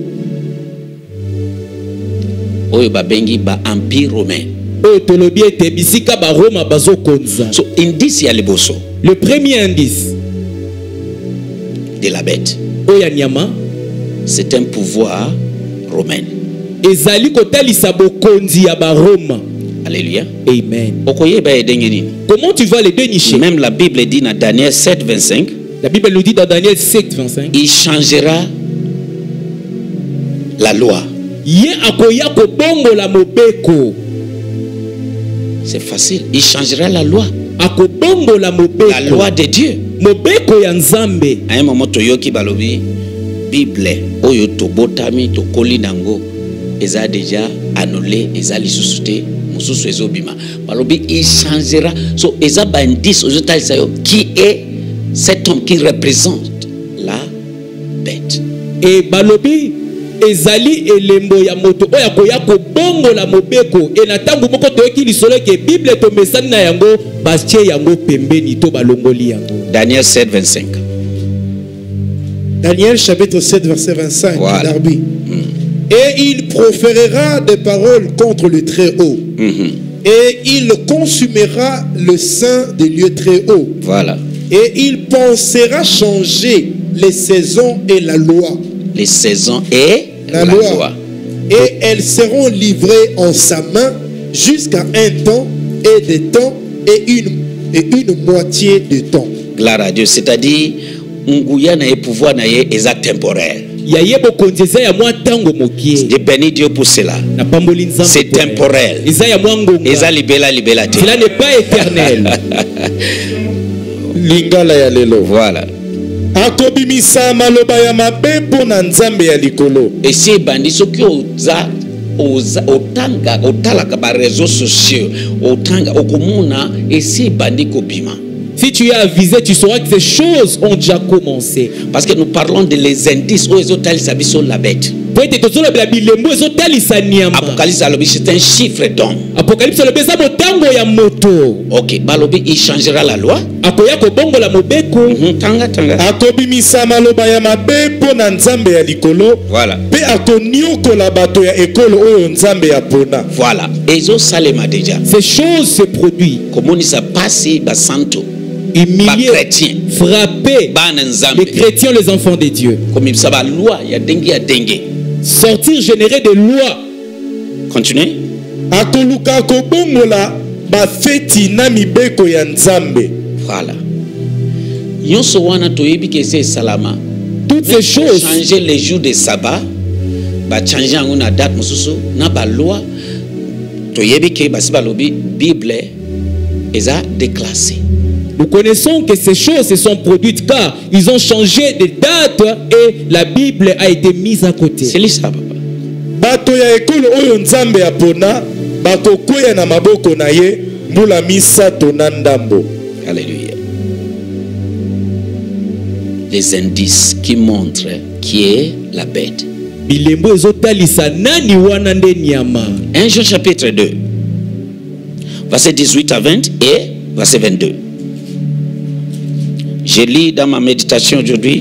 Oyo ba bengi ba empire romain. Oyo tolobi ete bisika ba Roma bazokonza. So indice ya liboso. Le premier indice de la bête. Oya nyama, c'est un pouvoir romain. Ezali kotalisa bokonzi ya ba Roma. Alléluia. Amen. Comment tu vas les dénicher? Même la Bible dit dans Daniel sept vingt-cinq. La Bible nous dit dans Daniel sept vingt-cinq. Il changera la loi. Ye akoya ko bongo la mobeko. C'est facile. Il changera la loi. akobongola mobeko La loi de Dieu. mobeko ya nzambe. À un moment, toyoki balobi Bible oyo tobotami tokoli nango eza déjà annulé eza lisusu te mususu ezobima balobi il changera so eza ba indice aux États-Unis qui est cet homme qui représente la bête. Et balobi ezali elembo ya moto oya koya kobongola mobeko e na tangu moko toyoki lisolo ke Bible to mesani na yango bastie yango pembeni to balongoli yango. Daniel sept vingt-cinq. Daniel chapitre sept verset vingt-cinq. Voilà. Darby. Mm. Et il proférera des paroles contre le Très-Haut. Mm-hmm. Et il consumera le sein des lieux très hauts. Voilà. Et il pensera changer les saisons et la loi. Les saisons et La, la, loi. loi. Et elles seront livrées en sa main jusqu'à un temps et des temps et une, et une moitié de temps. Gloire à Dieu. C'est-à-dire, nguya na ye pouvoir na ye est temporaire. Ya yebo konzeza ya mwa tango mokie. Je bénis Dieu pour cela. Na pamboli nzambe. C'est temporel. Eza ya mwa ngonga. Eza libela libela te. Cela n'est pas éternel. lingala ya lelo Voilà. akobimisa maloba ya mabe mpo na nzambe ya likolo. Et si bandi soki oza oza otanga otalaka ba réseaux sociaux otanga okomuna et si bandi kobima. Si tu as avisé, tu sauras que ces choses ont déjà commencé. Parce que nous parlons de les indices où ils ont tali sabiso la bête. Apocalypse alobi c'est un chiffre d'homme. Apocalypse alobi eza motango ya moto. Ok, balobi il changera la loi. Akoya kobongola mobeko. Mhm, tanga tanga. akobimisa maloba ya mabe mpo na nzambe ya likolo. Voilà. Mpe akoniokola bato ya ekolo oyo nzambe ya pona. Voilà. Et ils ont salema déjà. Ces choses se produisent. Comment ça passe bas santo. Humiliés, chrétiens. frappés, Ban nzambe. les chrétiens, les enfants de Dieu. Comme ça va loi, il y a dengue ya dengue. Sortir, générer des lois. Continuez. akoluka kobongola bafeti na mibeko ya nzambe. Voilà. Nyonso wana toyebi ke c'est salama. Toutes ces choses. Changer les jours de sabbat, ba changer en une date mususu na ba loi. Toyebi ke basi balobi Bible eza déclassé. Nous connaissons que ces choses se sont produites car ils ont changé de date et la Bible a été mise à côté. C'est ça, papa. Bato ya ekolo oyo nzambe ya pona bakokwea na maboko na ye mbula misato na ndambo. Alléluia. Les indices qui montrent qui est la bête. Bilembo ezotalisa nani wana nde nyama. un Jean chapitre deux, verset dix-huit à vingt et verset vingt-deux. Je lis dans ma méditation aujourd'hui,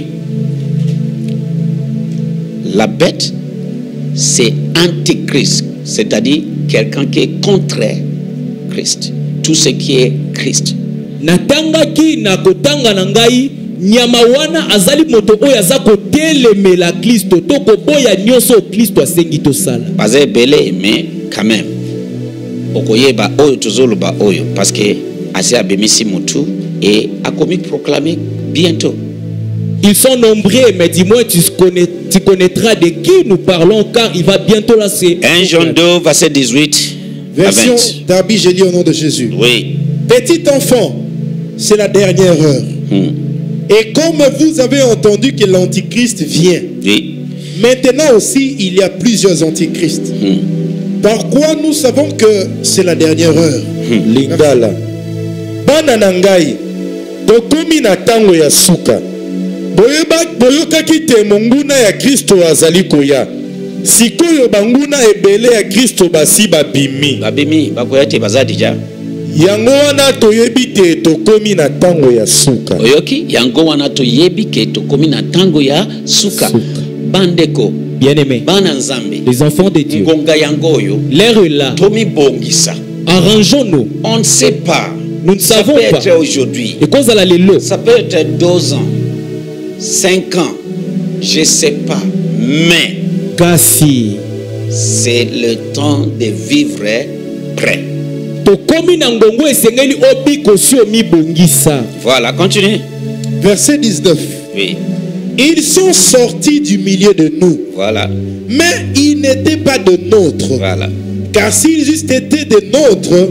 la bête, c'est antichrist, c'est-à-dire quelqu'un qui est contre Christ. Tout ce qui est Christ. Natangaki na kotanga na ngai nyama wana azali moto oyo aza kotelemela Kristo to koboya nyonso Kristo asengi tosala. Pas belé, mais quand même. Okoyeba oyo tozoloba oyo parce que asi abemisi mutu et a commis proclamer bientôt. Ils sont nombreux, mais dis-moi, tu, connais, tu connaîtras de qui nous parlons, car il va bientôt là. un Jean deux, verset dix-huit Version à vingt. Darby, j'ai dit au nom de Jésus. Oui. Petit enfant, c'est la dernière heure. Hmm. Et comme vous avez entendu que l'antichrist vient, Oui. maintenant aussi il y a plusieurs antichrists. Hmm. Par quoi nous savons que c'est la dernière heure? Hmm. Lingala bana na ngai tokomi na tango ya suka boyeba boyokaki te monguna ya Kristo azali koya sikoyo banguna ebele ya Kristo basi babimi Babimi, bakoyate bazadija. yango wana toyebi te tokomi na tango ya suka. Oyoki, yango wana to yebi ke to komi na tango ya suka. Suka. Bandeko, Bien-aimés, bana nzambe. les enfants de Dieu, Ngonga yango yo, l'heure est là. tomi bongisa. Arrangeons-nous. On ne sait pas. Nous ne Ça savons peut pas. être aujourd'hui. Et cause à la lelo, Ça peut être deux ans, cinq ans, je ne sais pas. Mais kasi c'est le temps de vivre prêt. tokomi na ngongo esengeli obiko si omibongisa. Voilà, continue. Verset dix-neuf. Oui, Ils sont sortis du milieu de nous, voilà, mais ils n'étaient pas de nôtres. voilà. Car s'ils eussent été de nôtres,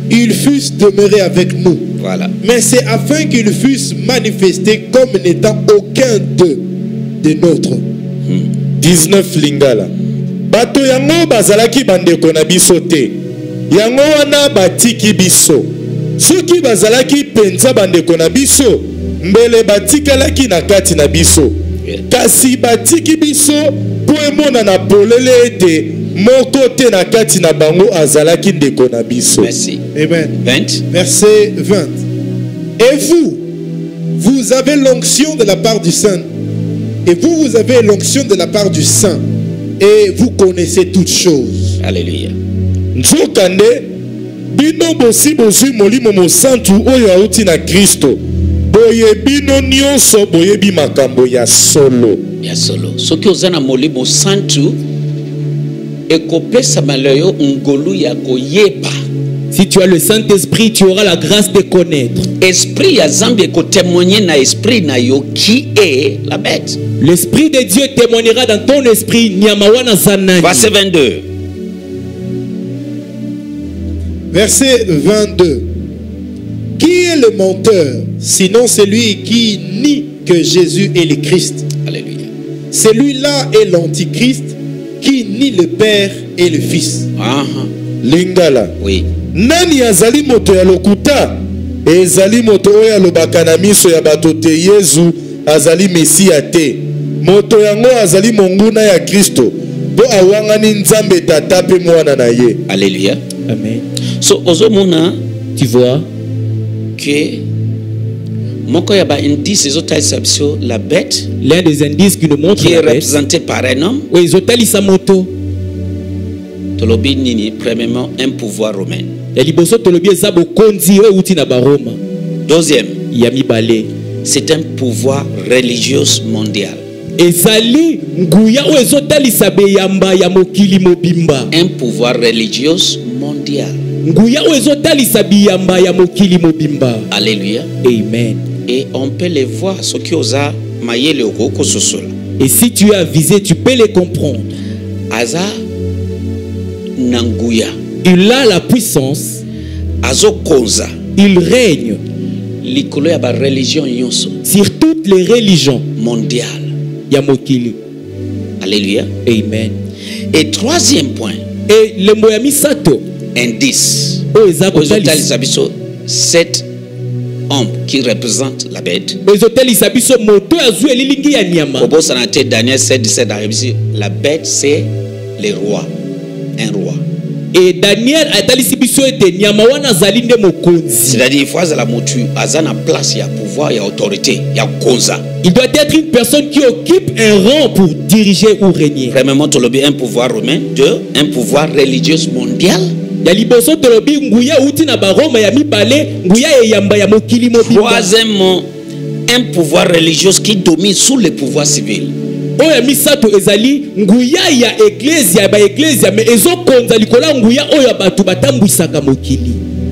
ils fussent demeurés avec nous. Voilà. Mais c'est afin qu'ils fussent manifestés comme n'étant aucun d'eux des nôtres. dix-neuf lingala. Bato yango bazalaki bandeko na biso te. Yango wana batiki biso. Soki bazalaki penza bandeko na biso, mbele batikalaki na kati na biso. Kasi batiki biso po emona na polele ete moko te na kati na bango azalaki ndeko na biso. Merci. Amen. vingt. Verset vingt. Et vous, vous avez l'onction de la part du Saint. Et vous, vous avez l'onction de la part du Saint. Et vous connaissez toutes choses. Alléluia. Nzokande bino bosi bozwi molimo mosantu oyo auti na Kristo. Boye bino nyonso boyebi makambo ya solo. Ya solo. Soki ozana molimo santu ekopesa malayo ngolu ya koyeba. Si tu as le Saint-Esprit, tu auras la grâce de connaître. Esprit ya Zambi eko témoigner na esprit na yo qui est la bête. L'Esprit de Dieu témoignera dans ton esprit. Nyamawana zanani. Verset vingt-deux. Verset vingt-deux. Qui est le menteur, sinon celui qui nie que Jésus est le Christ? Alléluia. Celui-là est l'Antichrist qui nie le Père et le Fils. Ah, Lingala. oui. Nani azali moto ya lokuta? Ezali moto oyo alobaka na miso ya bato te Yesu azali Mesia te. Moto yango azali monguna ya Kristo. Bo awangani Nzambe tata pe mwana na ye. Alléluia. Amen. So ozomona Tu vois que moko ya ba indice ezotalisa biso la bête l'un des indices qui nous montre qui est la bête. représenté par un homme. Oui, Zotalisa moto. Tolobi nini premièrement un pouvoir romain. Ya liboso tolobi eza bokonzi oyo uti na Baroma. Deuxième, Ya mibale. c'est un pouvoir religieux mondial. Ezali nguya oyo ezotalisa beyamba ya mokili mobimba. Un pouvoir religieux mondial. Nguya oyo ezotalisa biyamba ya mokili mobimba. Alléluia. Amen. Et on peut les voir ce qui osa mayele okoko sosola. Et si tu as visé, tu peux les comprendre. Aza nanguya. Il a la puissance, Azo konza. il règne Likolo ya ba religion yonso sur toutes les religions mondiales. ya mokili. Alléluia. Amen. Et troisième point, Et le moya misato indice. oyo eza kotalisa Ozotalisa biso sept hommes qui représentent la bête. ezotalisa biso moto azwi elilingi ya nyama. Kobosana te Daniel sept dix-sept arabisi. La bête c'est le roi. Un roi. Et Daniel atalisi biso ete nyama wana azali nde mokonzi. C'est-à-dire il faut azala motu azana place ya pouvoir ya autorité ya konza. Il doit être une personne qui occupe un rang pour diriger ou régner. Premièrement tolobi un pouvoir romain. Deux, un pouvoir religieux mondial. Ya liboso tolobi nguya uti na Baroma ya mibale nguya eyamba ya mokili mobimba. Troisièmement, un pouvoir religieux qui domine sous le pouvoir civil. Oya misato ezali nguya ya église ya ba église mais ezokonza likola nguya oyo batu batambwisaka mokili.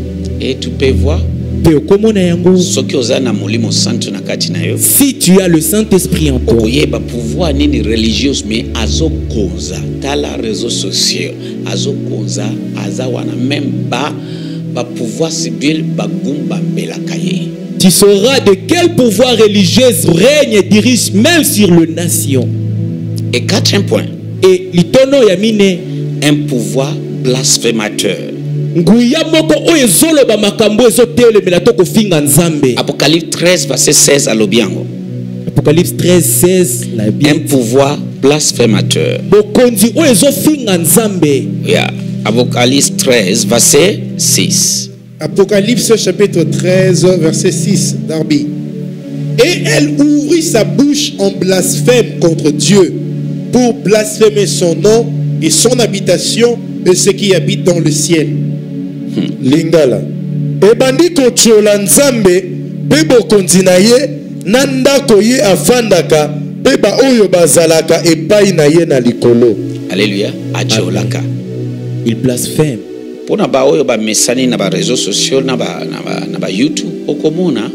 Et tu peux voir Pe okomona yango. soki oza na molimo santo na kati na yo. Si tu as le Saint-Esprit en toi, Okoyeba pouvoir nini religieuse mais azokonza tala réseaux sociaux azokonza aza wana même ba ba pouvoir civil bagumba mbelaka ye. tu sauras de quel pouvoir religieux règne et dirige même sur le nation. Et quatrième point, Et litono ya mine un pouvoir blasphémateur. nguya moko oyo ezoloba makambo ezotelemela to kofinga nzambe. Apocalypse treize verset seize à Lobiango. Apocalypse treize seize la Un Bible. pouvoir blasphémateur. Bokonzi oyo ezofinga nzambe. Yeah. Apocalypse treize verset six. Apocalypse chapitre treize, verset six, Darby. Et elle ouvrit sa bouche en blasphème contre Dieu pour blasphémer son nom et son habitation et ceux qui habitent dans le ciel. Lingala. Ebandi kotiola Nzambe pe bokonzi na ye na ndako ye afandaka pe ba oyo bazalaka epai na ye na likolo. Alléluia. Adjolaka. Il blasphème. Pour na ba oyo ba mesani na ba réseaux sociaux na ba na ba, na ba YouTube okomona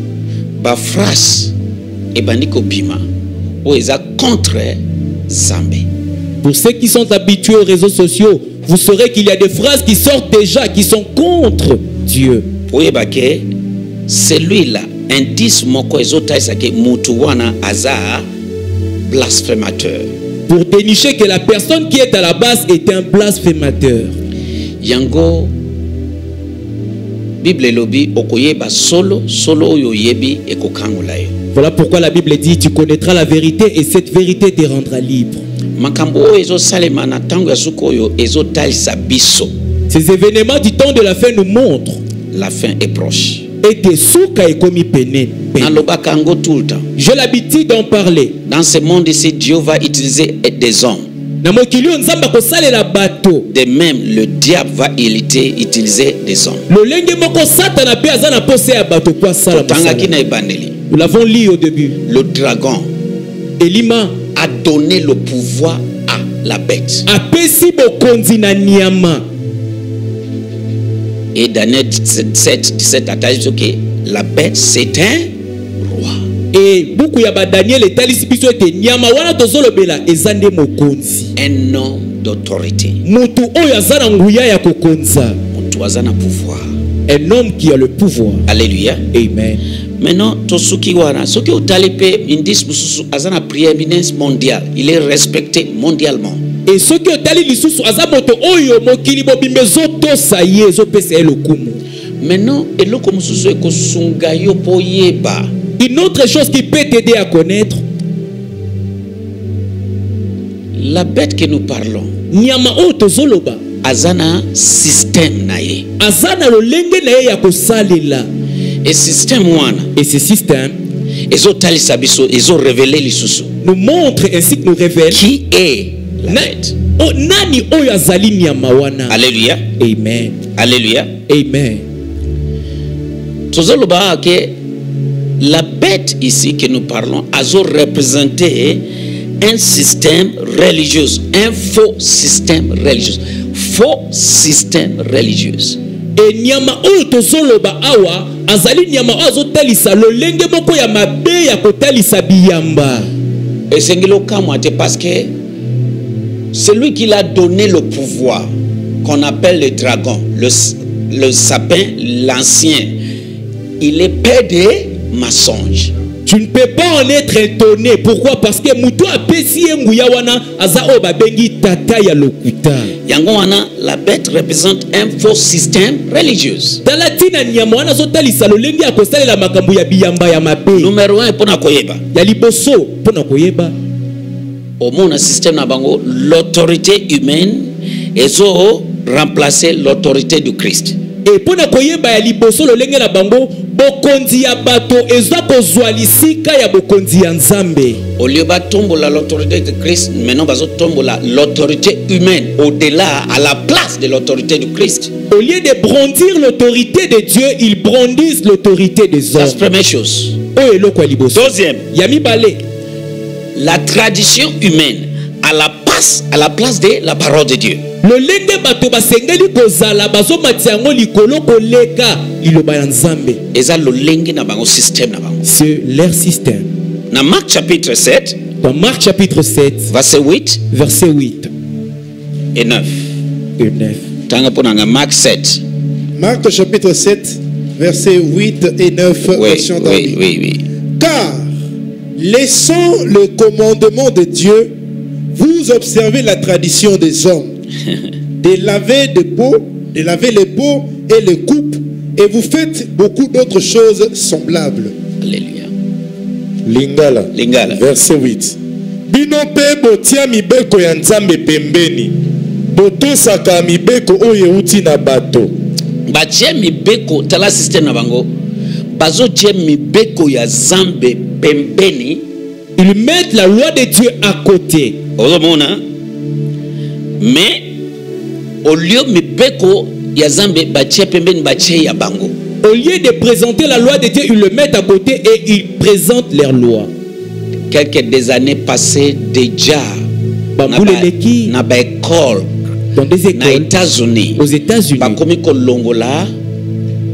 ba phrase ebandi ko bima o eza contre Zambe. Pour ceux qui sont habitués aux réseaux sociaux, vous saurez qu'il y a des phrases qui sortent déjà, qui sont contre Dieu. oyebake celui-là indice moko ezotalisa ke mutu wana aza blasphémateur. Pour dénicher que la personne qui est à la base est un blasphémateur. Yango Bible elobi okoyeba solo solo oyo yebi ekokangula yo. Voilà pourquoi la Bible dit tu connaîtras la vérité et cette vérité te rendra libre. Makambo oyo ezosalema na tango ya suku oyo ezotalisa biso. Ces événements du temps de la fin nous montrent la fin est proche. Et que souka est commis péné. Nalobaka yango tout le temps. J'ai l'habitude d'en parler. Dans ce monde ici, Dieu va utiliser des hommes. De même, le diable va utiliser des hommes. Nous l'avons lu au début. Le dragon Elima a donné le pouvoir à la bête. Et Daniel dix-sept, dix-sept a dit que la bête c'est un roi. Et beaucoup ya ba Daniel et talisi biso ete nyama wana tozolobela ezande mokonzi. Un homme d'autorité. Mutu oyo azana nguya ya kokonza. Mutu azana pouvoir. Un homme qui a le pouvoir. Alléluia. Amen. Maintenant tosuki wana soki otalipe indis mususu azana prééminence mondiale. Il est respecté mondialement. Et ce qui est allé lisusu azamoto oyo mokili bobimbezo to saye zo pese lokumu. Maintenant eloko mususu ekosunga yo poyeba. Une autre chose qui peut t'aider à connaître, la bête que nous parlons, nyama o tozoloba azana système naye. Azana lo lenge naye ya kosalela. Et système wana. Et ce système ezo talisa biso ezo révéler lisusu. Nous montre ainsi que nous révèle qui est la bête. Oh, nani oyo azali nyama wana. Alléluia. Amen. Alléluia. Amen. Tozoloba ke la bête ici que nous parlons a représenté un système religieux, un faux système religieux, faux système religieux. Et nyama oyo tozoloba awa azali nyama oyo talisa lolenge moko ya mabe ya kotalisa biyamba. Et c'est ce parce que celui qui l'a donné le pouvoir, qu'on appelle le dragon, le, le sapin, l'ancien, il est père des mensonges. Tu ne peux pas en être étonné. Pourquoi? Parce que Moutou a pési nguya wana aza oba bengi tata ya lokuta. Yango wana la bête représente un faux système religieux. Talatina nyama wana zotali salolengi ya kostali la makambu ya biyamba ya mabe. Numéro un pona koyeba. Ya liboso pona koyeba. Au monde système na bango l'autorité humaine ezo remplacer l'autorité du Christ. Et pona koyeba ya liboso lolenge na bango bokonzi ya bato ezwa kozwa lisika ya bokonzi ya nzambe. Au lieu ba tombola l'autorité de Christ, maintenant bazo tombola l'autorité humaine au-delà à la place de l'autorité du Christ. Au lieu de brandir l'autorité de Dieu, ils brandissent l'autorité des hommes. C'est la première chose. Oh eloko ya liboso. Deuxième, yami bale. La tradition humaine à la place à la place de la parole de Dieu. Lolenge bato basengeli kozala bazo matiango likolo koleka liloba ya nzambe. Eza lolenge na bango système na bango. C'est leur système. Dans Marc chapitre sept, dans Marc chapitre sept, verset huit, verset huit et neuf. Et neuf. Tanga ponanga Marc sept. Marc chapitre sept, verset huit et neuf. Oui, version oui, oui, oui. Car laissant le commandement de Dieu, vous observez la tradition des hommes. De laver des pots, de laver les pots et les coupes, et vous faites beaucoup d'autres choses semblables. Alléluia. Lingala. Lingala. Verset huit. Bino pe botia mibeko ya nzambe pembeni. Botosaka mibeko oyo uti na bato. Batie mibeko tala système na bango. Bazo tie mibeko ya zambe pembeni. Ils mettent la loi de Dieu à côté. Mais au lieu mibeko ya zambe batie pembeni batie ya bango. Au lieu de présenter la loi de Dieu, ils le mettent à côté et ils présentent leur loi. Quelques des années passées déjà dans des écoles dans des écoles aux États-Unis, aux États-Unis, ba komi ko longola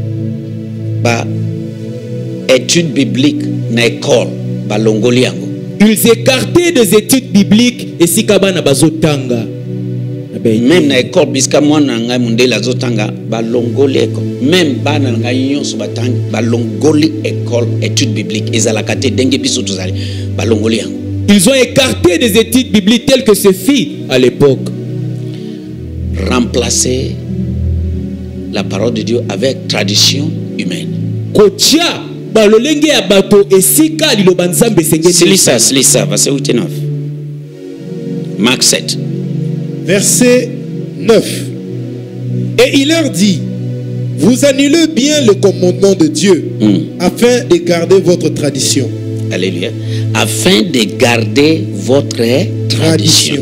ba étude biblique na école ba longoli yango. Ils écartaient des études bibliques et si kabana bazotanga. Même na école biska mwana ngai mundela zotanga balongoli école. Même bana ngai nyonso batanga balongoli école études bibliques ezalaka te ndenge biso tozali balongoli yango. Ils ont écarté des études bibliques telles que se fit à l'époque. Remplacer la parole de Dieu avec tradition humaine. Kotia balolenge ya bato esika liloba nzambe sengeli. Silisa silisa verset huit et neuf. Marc sept. Verset neuf. Et il leur dit, vous annulez bien le commandement de Dieu mm. afin de garder votre tradition. Alléluia. Afin de garder votre tradition.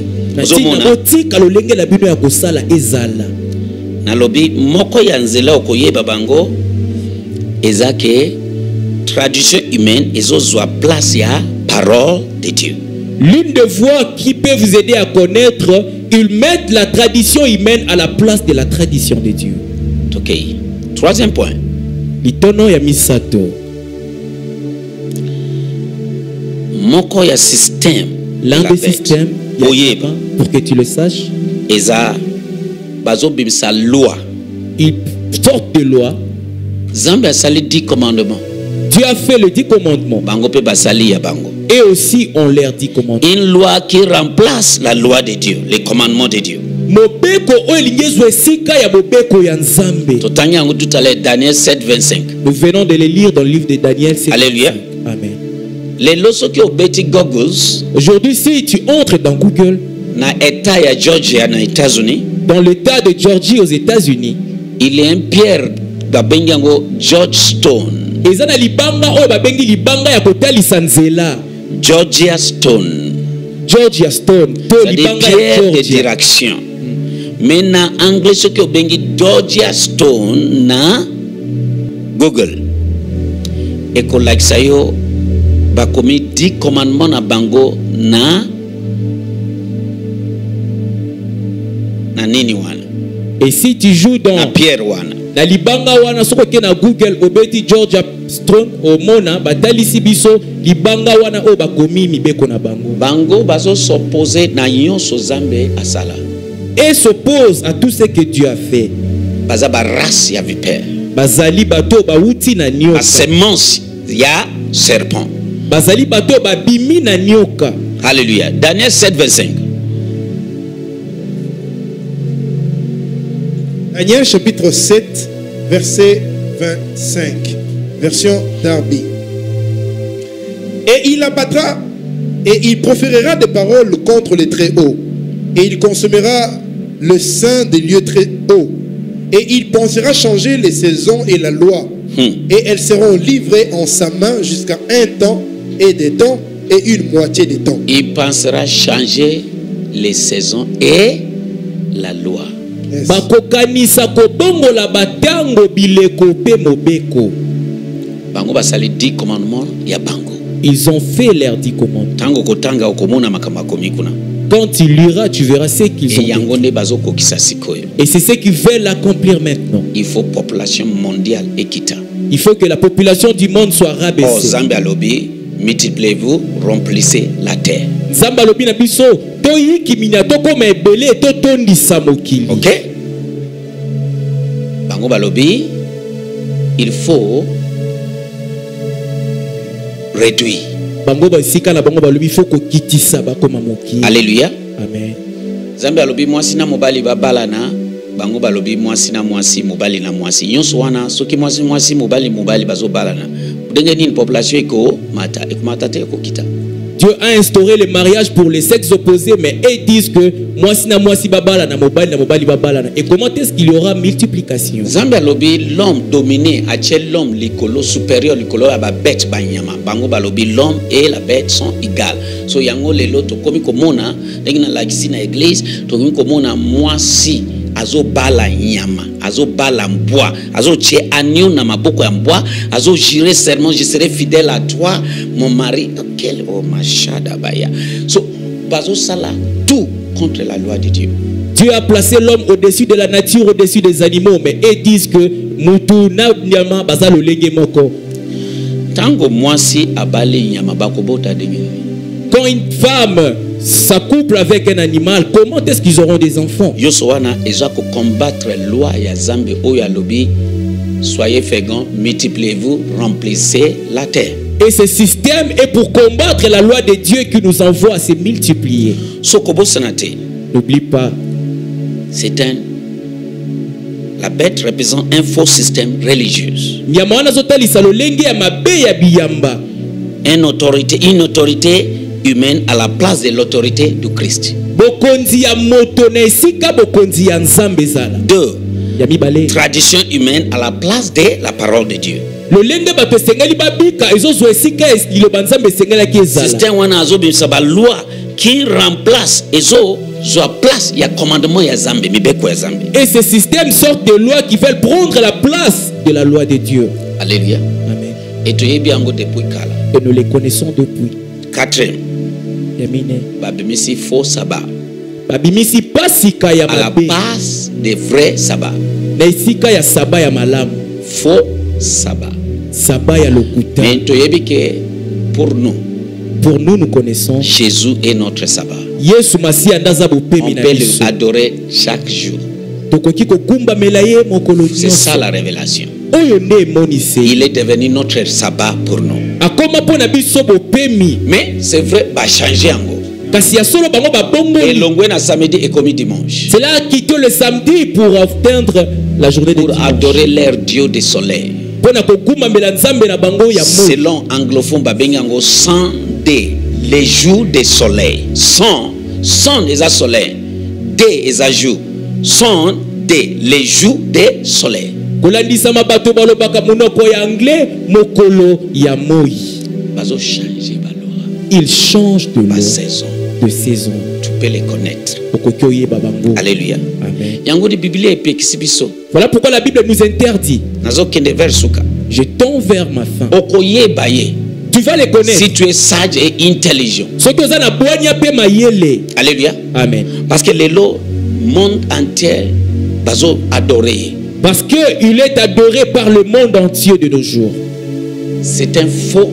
Nalobi moko ya nzela okoyeba bango ezake tradition humaine ezozwa place ya parole de Dieu. L'une des voies qui peut vous aider à connaître, ils mettent la tradition humaine à la place de la tradition de Dieu. Ok. Troisième point. Litono ya misato. Moko ya système. L'un des systèmes, pour que tu le saches, eza bazo bimsa loi. Ils sortent de loi. Zambé a sali dix commandements. Dieu a fait le dix commandements. Bango pe basali ya bango. Et aussi on leur dit commandements. Une loi qui remplace la loi de Dieu, les commandements de Dieu. Mobeko o elingezwe sika ya mobeko ya nzambe. Totangi yango tout à l'heure Daniel sept vingt-cinq. Nous venons de les lire dans le livre de Daniel sept. Alléluia. Amen. Les loso qui obeti Googles. Aujourd'hui si tu entres dans Google, na état ya Georgia na États-Unis, dans l'état de Georgie aux États-Unis, il y a un pierre babengi yango George Stone. Ezana libanga o babengi libanga ya kotalisa nzela. Georgia Stone. Georgia Stone. To libanga ya pierre de direction. Mais na anglais ce que obengi Georgia Stone na Google. Et ko like sayo bakomi dix commandements na bango na na nini wana. Et si tu joues dans na pierre wana. Na libanga wana soko ke na Google obeti Georgia Stone o mona batalisi biso libanga wana o bakomi mibeko na bango. Bango bazo s'opposer na nyonso Zambe asala. Et s'oppose à tout ce que Dieu a fait. Baza ba race ya vipère. Bazali bato ba uti na nyoka. A semence ya serpent. Bazali bato ba bimi na nyoka. Alléluia. Daniel sept vingt-cinq. Daniel chapitre sept, verset vingt-cinq. Version Darby. Et il abattra et il proférera des paroles contre les très hauts. Et il consommera le sein des lieux très hauts. Et il pensera changer les saisons et la loi. Hmm. Et elles seront livrées en sa main jusqu'à un temps et des temps et une moitié des temps. Il pensera changer les saisons et la loi. Yes. Bakokanisa kobongola batango bileko pe mobeko. Bango basali dix commandements ya bango. Ils ont fait leurs dix commandements. Tango kotanga okomona makambo komikuna. Quand tu liras, tu verras ce qu'ils ont fait. Et c'est ce qu'ils veulent accomplir maintenant. Il faut population mondiale équitable. Il faut que la population du monde soit rabaissée. Oh, Zambia lobi, multipliez-vous, remplissez la terre. Zambia lobi na biso, to yiki minato koma ebele to tondisa mokili. OK? Bango balobi, il faut réduire. Bango ba sika na bango balobi faut ko kitisa ba koma mokili. Alléluia. Amen. Zambia lobi mwasi na mobali babala na bango balobi mwasi na mwasi mobali na mwasi nyonso wana soki mwasi mwasi mobali mobali bazo balana ndenge nini population eko mata eko mata te eko kita. Dieu a instauré le mariage pour les sexes opposés, mais ils disent que mwasi na mwasi babala na mobali na mobali babala na. Et comment est-ce qu'il y aura multiplication? Zambia lobi l'homme dominé a chez l'homme likolo supérieur likolo ya ba bête banyama bango balobi l'homme et la bête sont égales. So yango lelo to komi komona ndenge na lakisi na église to komi komona mwasi azo bala nyama azo bala mbwa azo tie agneau na maboko ya mbwa azo jurer serment je serai fidèle à toi mon mari. Quel oh machada baya. So bazo sala tout contre la loi de Dieu. Dieu a placé l'homme au-dessus de la nature, au-dessus des animaux, mais ils disent que mutu na nyama bazalo lenge moko. Tango mwasi abali nyama bakobota denge. quand une femme s'accouple avec un animal, comment est-ce qu'ils auront des enfants? Yoso wana eza ko combattre loi ya Zambe oyo alobi soyez féconds, multipliez-vous, remplissez la terre. Et ce système est pour combattre la loi de Dieu qui nous envoie à se multiplier. Sokobo sanate. N'oublie pas, C'est un la bête représente un faux système religieux. nyama wana azotalisa lolenge ya mabe ya biyamba. Une autorité, une autorité humaine à la place de l'autorité du Christ. Bokonzi ya moto na esika bokonzi ya Nzambe ezala. Deux, Ya mibale. tradition humaine à la place de la parole de Dieu. Lolenge bato esengeli babika ezozwa esika liloba Nzambe esengelaki ezala. Système wana azobimisa ba loi qui remplace ezo zwa place ya commandement ya Zambe, mibeko ya Zambe. Et ce système sort de loi qui veulent prendre la place de la loi de Dieu. Alléluia. Amen. Et tu es bien depuis kala. Et nous les connaissons depuis. Quatrième, Yamine. babimisi faux sabbat Babimisi pasika ya à la mabe. place des vrais sabbats. Na esika ya saba ya malamu. Faux sabbat. Saba ya lokuta. Mais tu es bien que pour nous, Pour nous, nous connaissons Jésus est notre sabbat. Yesu Masiya ndaza On bopemi na peut biso. le adorer chaque jour. Tokoki kokumba melaye mokolo C'est ça nyonso. la révélation. Oyo nde emonise. Il est devenu notre sabbat pour nous. Akoma mpona biso bopemi. Mais c'est vrai, va changer en gros. Kasi ya solo bango Et babongoli. l'ongwe na samedi et comme dimanche. C'est là quitté le samedi pour atteindre la journée de Pour dimanche. adorer leur Dieu du soleil. Mpona kokumba mbela Nzambe na bango ya mo. Selon anglophone, babengango sans des les jours des soleils. Sans, sans les soleil. Des les jours. Sans des les jours des soleils. Kolandisama bato balobaka monoko ya anglais mokolo ya moi. Bazo changer balora. Il change de Ba loi, saison. de saison. Tu peux les connaître. Okoki oyeba bango. Alléluia. Amen. Yango di Bible epekisi biso. Voilà pourquoi la Bible nous interdit. Nazo kende vers suka. Je tends vers ma fin. Okoyeba ye. Tu vas les connaître. Si tu es sage et intelligent. Ce que ça na boanya pe mayele. Alléluia. Amen. Parce que le monde entier bazo adorer. Parce que il est adoré par le monde entier de nos jours. C'est un faux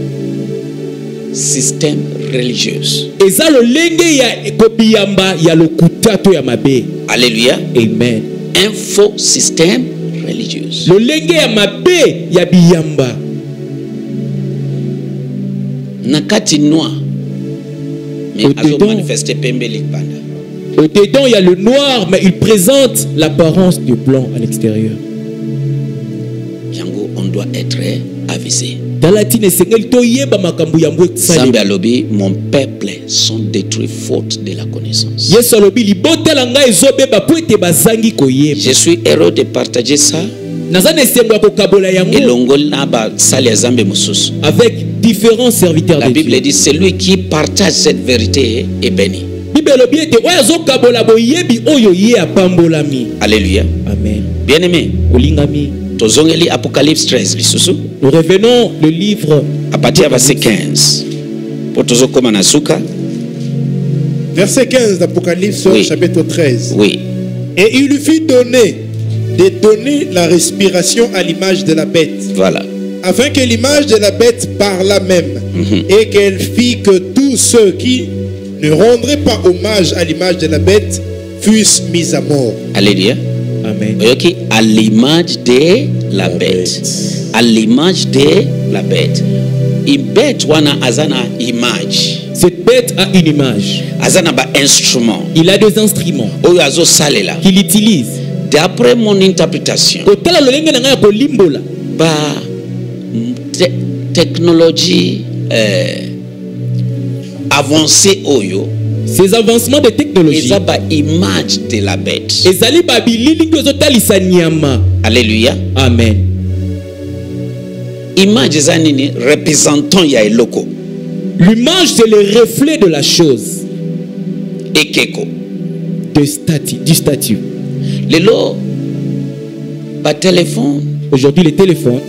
système religieux. Eza lolenge ya kobiyamba ya lokuta to ya mabe. Alléluia. Amen. Un faux système religieux. Lolenge ya mabe ya biyamba. Nakati noir. Mais Au azo dedans. manifester pembeli panda. Au-dedans, il y a le noir, mais il présente l'apparence du blanc à l'extérieur. Yango on doit être avisé. Dans la tine sengeli to yeba makambo ya mbwe Zambe tsali. alobi mon peuple sont détruits faute de la connaissance. Yesu alobi libotela ngai ezobeba po ete bazangi koyeba. Je suis heureux de partager ça. Naza na esengo ya kokabola yango Elongoli na ba sali ya Zambe mususu. avec différents serviteurs La de Bible Dieu. dit celui qui partage cette vérité est béni. Bible elobi ete oyo azokabola boyebi oyo ye apambolami. Alléluia. Amen. Bien-aimé, Olingami. tozongeli Apocalypse treize lisusu Nous revenons le livre à partir du verset quinze. Pour tozokoma na suka. Verset quinze d'Apocalypse, Oui. chapitre treize. Oui. Et il lui fut donné de donner la respiration à l'image de la bête, Voilà. afin que l'image de la bête parlât même, Mhm. et qu'elle fit que tous ceux qui ne rendraient pas hommage à l'image de la bête fussent mis à mort. Alléluia. Amen. Oyoki à l'image de la bête. À l'image de la bête. Une bête wana azana image. Cette bête a une image. Azana ba instrument. Il a des instruments Oyo azo salela. qu'il utilise. D'après mon interprétation, Kotala lolenge na ngai ya kolimbola. ba te- technologie euh, avancée oyo Ces avancements de technologie. eza ba image de la bête. Ezali babilili nde ezotalisa nyama. Alléluia. Amen. Image eza nini représentant ya eloko L'image, c'est le reflet de la chose, ekeko. de statut, du statut. Lelo ba téléphone, Aujourd'hui, les téléphones,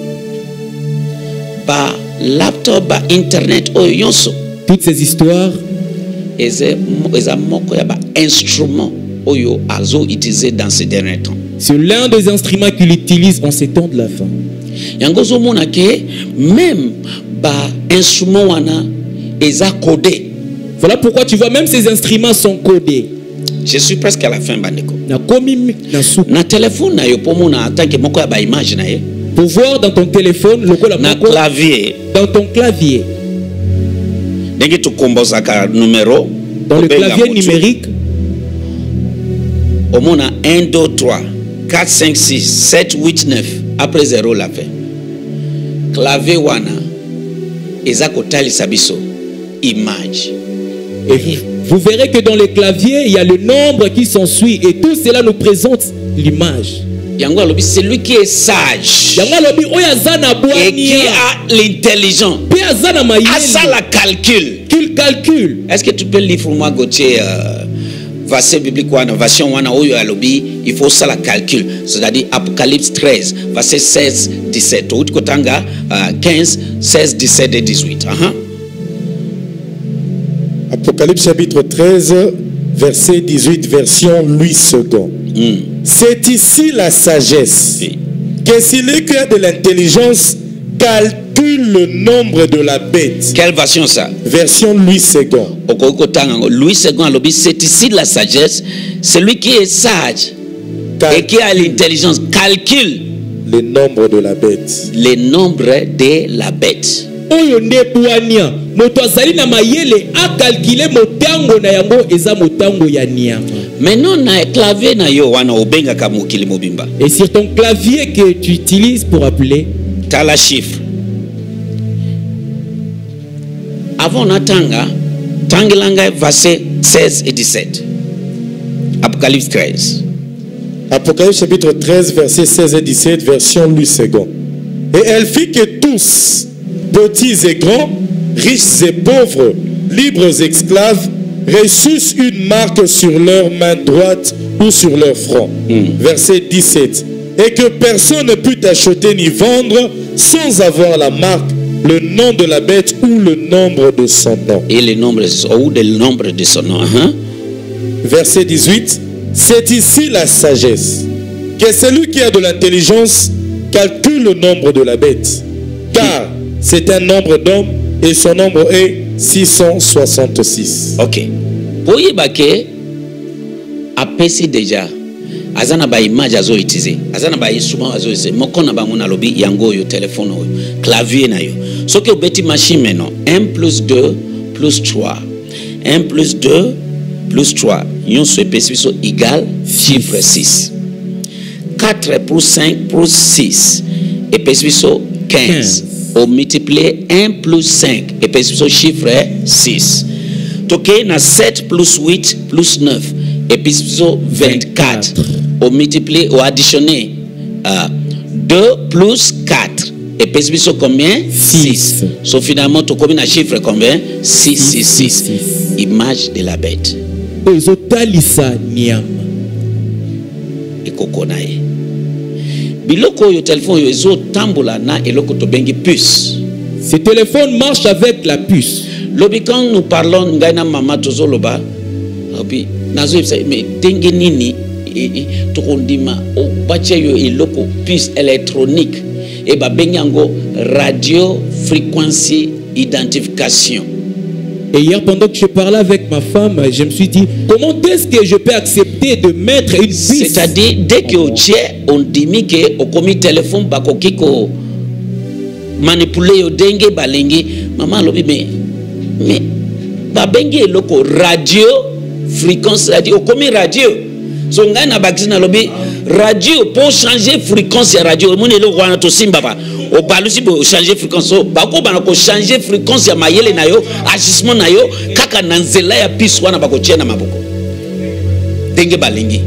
ba laptop, ba internet oyo nyonso toutes ces histoires, eza eza moko ya ba instrument oyo azo utiliser dans ces derniers temps. c'est l'un des instruments qu'il utilise en ces temps de la fin. Yango zo mona ke même ba instrument wana eza codé. Voilà pourquoi tu vois, même ces instruments sont codés. Je suis presque à la fin, bandeko. Na komi na souka. Na téléphone na yo pour na tanke moko ya ba image na ye. Pour voir dans ton téléphone, le col na clavier. Dans ton clavier. Denge tu kombosaka numéro. Dans le clavier numérique. Au moins un, deux, trois, quatre, cinq, six, sept, huit, neuf. Après zéro la fin. Clavier wana. Ezako tali sabiso. Image. Et vous, vous verrez que dans le clavier, il y a le nombre qui s'ensuit. Et tout cela nous présente l'image. C'est lui qui est sage. Et qui a l'intelligence. A ça la calcul. Qu'il calcule. Est-ce que tu peux lire pour moi, Gauthier, euh, verset biblique, version wana oyo alobi, il faut ça la calcul. C'est-à-dire Apocalypse treize, verset seize, dix-sept. Ou kotanga quinze, seize, dix-sept et dix-huit. Uh-huh. Apocalypse chapitre treize, verset dix-huit, version Louis second. Mm. C'est ici la sagesse. Oui. Que celui qui a de l'intelligence calcule le nombre de la bête. Quelle version ça? Version Louis second. Louis second, c'est ici la sagesse. Celui qui est sage Cal et qui a l'intelligence calcule le nombre de la bête. Le nombre de la bête. Oyo nde bwania moto azali na mayele a calculer motango na yango eza motango ya niama. Maintenant na clavier na yo wana obenga ka mokili mobimba. Et sur ton clavier que tu utilises pour appeler, t'as la chiffre. Avant natanga tangilanga verset seize et dix-sept. Apocalypse treize. Apocalypse chapitre treize verset seize et dix-sept version Louis second. Et elle fit que tous, petits et grands, riches et pauvres, libres et esclaves, reçussent une marque sur leur main droite ou sur leur front. Mm. Verset dix-sept. Et que personne ne put acheter ni vendre sans avoir la marque, le nom de la bête ou le nombre de son nom. Et le nombre ou le nombre de son nom. Hein? Verset dix-huit. C'est ici la sagesse. Que celui qui a de l'intelligence calcule le nombre de la bête. Car c'est un nombre d'hommes et son nombre est six cent soixante-six. Ok. Pour y baquer, apesi déjà. Azana ba image azo utiliser. Azana ba instrument azo utiliser. Moko na bango na lobi yango yo téléphone yo, clavier na yo. So que beti machine maintenant, un plus deux plus trois. un plus deux plus trois. Yon se spécifique égal chiffre six. quatre plus cinq plus six. Et spécifique quinze. On multiplie un plus cinq. Et spécifique chiffre six. Toké na sept plus huit plus neuf. Et puis vingt-quatre. On multiplie ou additionner euh, deux plus quatre. Et puis combien? six. So finalement, tu combines un chiffre combien? six, six, six. Image de la bête. Et kokonae. Biloko yo téléphone yo ezo tambola na eloko to bengi puce. Ce téléphone marche avec la puce. Lobi quand nous parlons ngaina mama tozoloba. Obi nazo mais tenge nini to kondima o bache yo eloko puce électronique et ba benyango radio frequency identification. Et hier, pendant que je parlais avec ma femme, je me suis dit, comment est-ce que je peux accepter de mettre une puce? C'est-à-dire, dès que on dit que au commis téléphone, bako kiko manipuler au dengue balengi, maman lobi mais mais babengi loko radio fréquence radio au commis radio. So ngana bakina lobi radio pour changer fréquence ya radio. Mon elo wana to simba ba. O balusi bo changer fréquence so bako bana ko changer fréquence ya mayele na yo agissement na yo kaka na nzela ya piso wana bako tia na maboko denge balingi.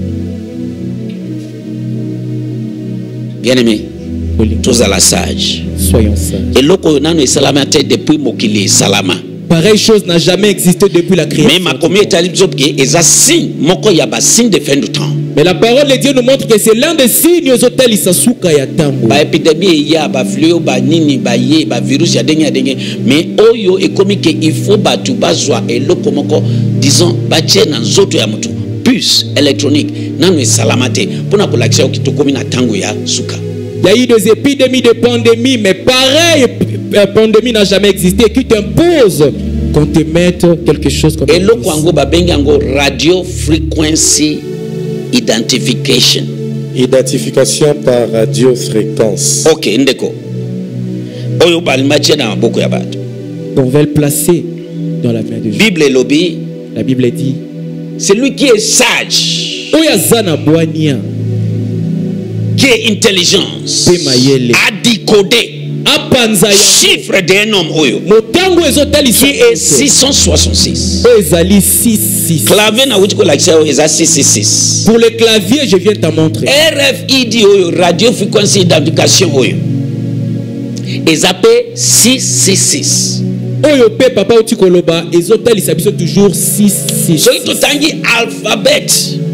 Bien aimé, tous à la sage, soyons sages. Et loko nano esalama te depuis mokili salama. Pareille chose n'a jamais existé depuis la création. Mais ma commune est est un signe, moko ya ba signe de fin du temps. Mais la parole de Dieu nous montre que c'est l'un des signes aux hôtels Isasuka ya tango. Ba épidémie ya ba fléau ba nini ba ye ba virus ya dengue ya dengue mais oyo e comme que il faut ba tu bazwa et loko moko disons ba tie na nzoto ya mutu puce électronique nanu salamate pona ko lakisa ki to komi na tango ya suka. Il y a eu des épidémies, des pandémies, mais pareil pandémie n'a jamais existé qui t'impose qu'on te mette quelque chose comme eloko yango babengi yango radio frequency identification. Identification par radiofréquence. Ok, ndeko oyo balimatie na maboko ya bato. On va le placer dans la main de Dieu. Bible elobi, La Bible dit celui qui est sage, oya zana boania qui est intelligence, pe mayele a décodé apanza ya chiffre d'un homme oyo motango ezotalisa qui est six cent soixante-six. oyo ezali six six. Clavier na wuti ko lakisa oyo eza six six six. Pour le clavier, je viens t'en montrer. R F I D oyo radio frequency identification oyo ezape six six six. Oyo pe papa oti koloba ezotalisa biso toujours six six. Soki totangi alphabet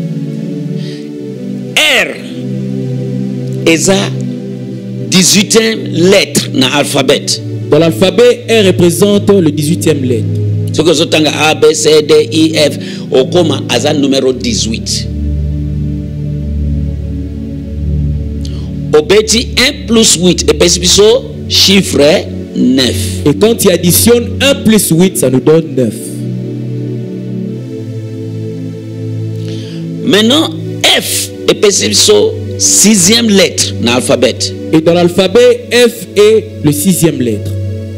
R eza dix-huitième lettre na alphabet. Dans l'alphabet, R représente le dix-huitième lettre. Soki ozotanga A B C D I F okoma aza numéro dix-huit. Obeti un plus huit epesi biso chiffre neuf. Et quand tu additionnes un plus huit, ça nous donne neuf. Maintenant F epesi biso sixième lettre dans l'alphabet. Et dans l'alphabet, F est le sixième lettre.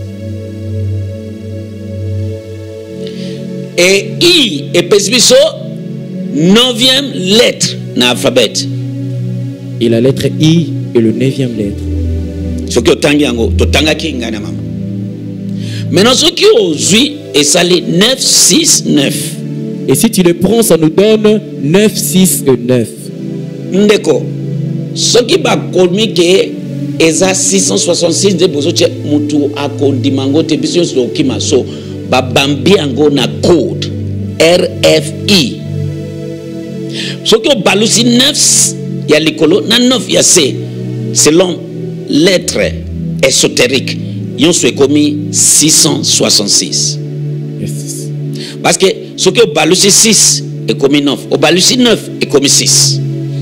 Et I epesi biso neuvième lettre dans l'alphabet. Et la lettre I est le neuvième lettre. Soki otangi yango totangaki ngana mama. Maintenant soki ozwi esali neuf six neuf. Et si tu le prends, ça nous donne neuf six et neuf. Ndeko soki bakomi ke eza six cent soixante-six de bozoche mutu akondimango te biso nyonso okima so babambi yango na code R F I. Soki obalusi neuf ya likolo na neuf ya C selon lettre ésotérique nyonso ekomi six cent soixante-six. Yes. Parce que soki obalusi six ekomi neuf, obalusi neuf ekomi six.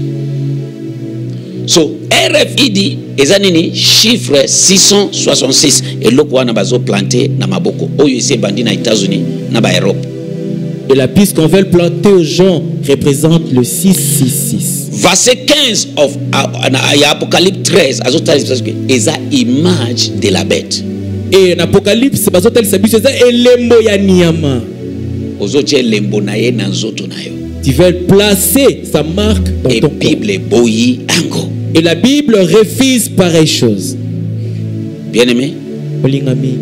So R F I D eza nini chiffre six cent soixante-six eloko wana bazo planter na maboko oyo ese bandi na États-Unis na ba Europe. Et la piste qu'on veut planter aux gens représente le six six six. Verset quinze of Apocalypse treize azotalisa que eza image de la bête. Et en Apocalypse, bazotalisa biso eza elembo ya nyama. Ozoche lembo na ye na nzoto na yo. Tu veux placer sa marque dans Et ton corps. Bible boyi ango. Et la Bible refuse pareille chose. Bien aimé, Olingami.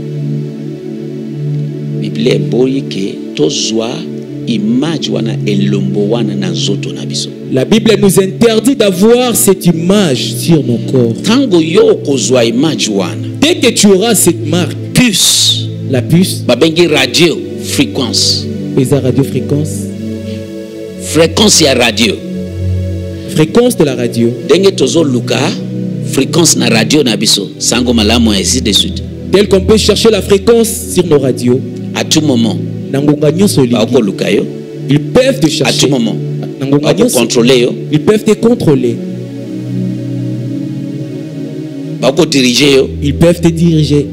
Bible boyi ke tozwa image wana elombo wana na nzoto na biso. La Bible nous interdit d'avoir cette image sur nos corps. Tango yo kozwa image wana. Dès que tu auras cette marque, Puce. la puce, Babengi radio fréquence. les radiofréquences, Fréquence ya radio. fréquence de la radio, Denge tozo luka fréquence na radio na biso. Sango malamu ainsi de suite. tel qu'on peut chercher la fréquence sur nos radios. À tout moment, Nangonga nyonso ba olingi. ko luka yo. Ils peuvent te À chercher. tout moment, Nangonga ba ko nyonso. contrôler yo. Ils peuvent te contrôler. Ba ko diriger yo. Ils peuvent te diriger.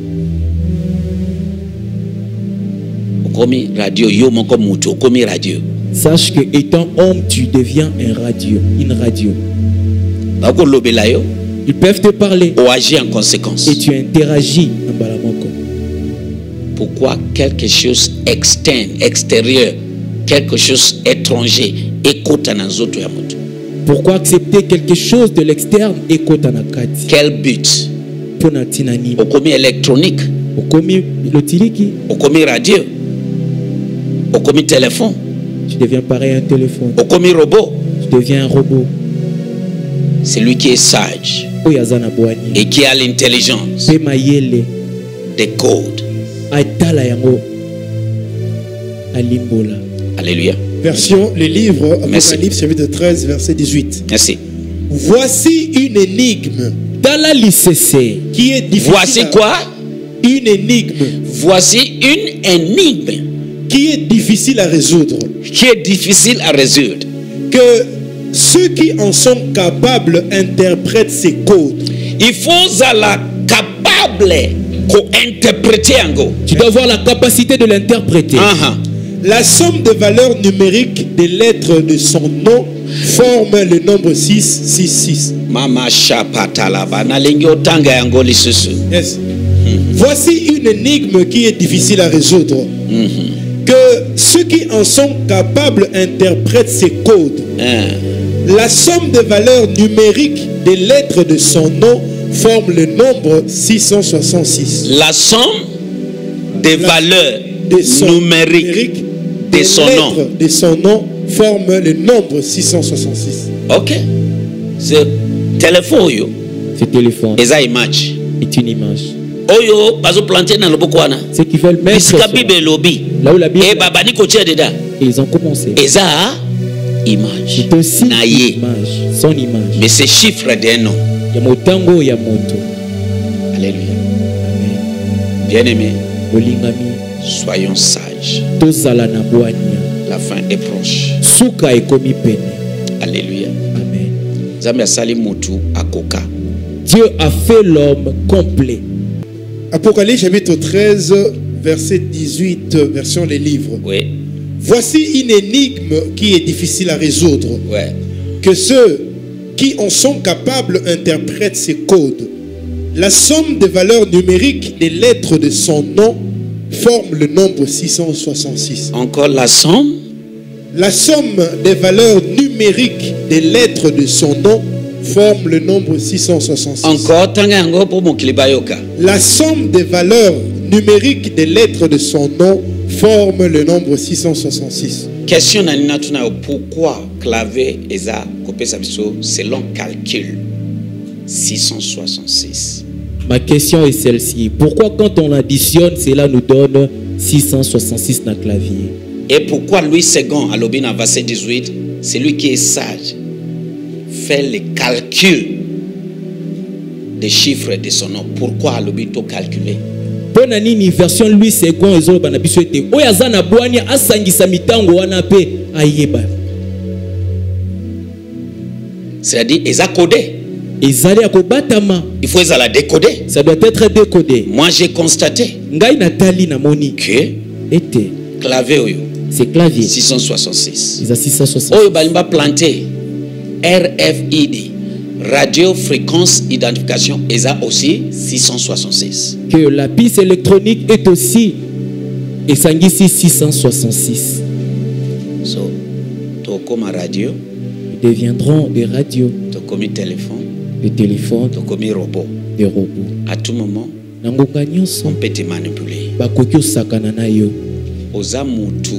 Okomi radio yo moko mutu okomi radio. Sache que étant homme, tu deviens un radio, une radio. Ba ko lobela yo. Ils peuvent te parler O agir en conséquence. et tu interagis en balamoko. Pourquoi quelque chose externe, extérieur, quelque chose étranger écoute na nzoto ya moto? Pourquoi accepter quelque chose de l'externe et kotanakati? Quel but? Pona tinani. Okomi électronique, Okomi lotiliki, okomi radio, okomi téléphone, tu deviens pareil à un téléphone. okomi robot. Tu deviens un robot. Celui qui est sage Oyazana boani. et qui a l'intelligence Pema yele. des codes. Atala yango. Alimbola. Alléluia. Version, le livre Merci. Apocalypse chapitre treize, verset dix-huit. Merci. Voici une énigme Tala lisese. qui est difficile. Voici à- quoi? Une énigme Voici une énigme qui est difficile à résoudre. qui est difficile à résoudre. Que ceux qui en sont capables interprètent ces codes. Il faut la capable qu'on interprète interpréter yango. Tu dois avoir la capacité de l'interpréter. Aha. La somme de valeurs numériques des lettres de son nom forme le nombre six six six. Mama shapatalaba na lengi otanga yango lisusu. Yes. Voici une énigme qui est difficile à résoudre. Mhm. Que ceux qui en sont capables interprètent ces codes. Eh. La somme de valeurs numériques des lettres de son nom forme le nombre six cent soixante-six. La somme des La- valeurs de son numériques numérique de des son lettres nom. de son nom forme le nombre six cent soixante-six. Ok. C'est téléphone oyo. Ce téléphone Eza image. est une image. Oyo bazo planter na loboko wana. Ceux qui veulent mettre Bisika sur- bible lobi. là où la Bible Et baba ni kotia dedans. ils ont commencé. Eza image. C'est aussi Na ye. image, son image. Mais c'est chiffre d'un nom. Ya motango ya moto. Alléluia. Amen. Bien-aimés, Bolingami soyons sages. tozala na bwania. La fin est proche. Suka ekomi pene. Alléluia. Amen. Nzambe asali mutu akoka. Dieu a fait l'homme complet. Apocalypse chapitre treize, verset dix-huit, version les livres. Oui. Voici une énigme qui est difficile à résoudre. Ouais. Que ceux qui en sont capables interprètent ces codes. La somme des valeurs numériques des lettres de son nom forme le nombre six cent soixante-six. Encore la somme. La somme des valeurs numériques des lettres de son nom forme le nombre six cent soixante-six. Encore tanga yango pour mon klibayoka. La somme des valeurs numériques des lettres de son nom forme le nombre six cent soixante-six. Question na nina tuna yo, pourquoi clavier eza kopesa biso selon calcul six cent soixante-six. Ma question est celle-ci. Pourquoi quand on additionne, cela nous donne six cent soixante-six dans le clavier? Et pourquoi Louis second à l'obin verset dix-huit, celui qui est sage fait les calculs des chiffres de son nom. Pourquoi à l'obin to calculer? Pona nini version Louis second ezoloba na biso ete oyo aza na bwania asangisa mitango wana pe ayeba. C'est-à-dire eza codé. Ezali ya kobatama. Il faut la décoder. Ça doit être décodé. Moi j'ai constaté Ngai natali na moni que ete clavier oyo c'est clavier. six cent soixante-six. Ils ont six cent soixante. Oyo balimba planté R F I D, radio fréquence identification, eza aussi six cent soixante-six. Que la piste électronique est aussi esangisi six cent soixante-six. So to comme radio, Ils deviendront des radios, to comme téléphone, des téléphones, to comme robot. des robots. À tout moment, Na ngonga on nyonso peut te manipuler. bakoki osakana na yo. Oza mutu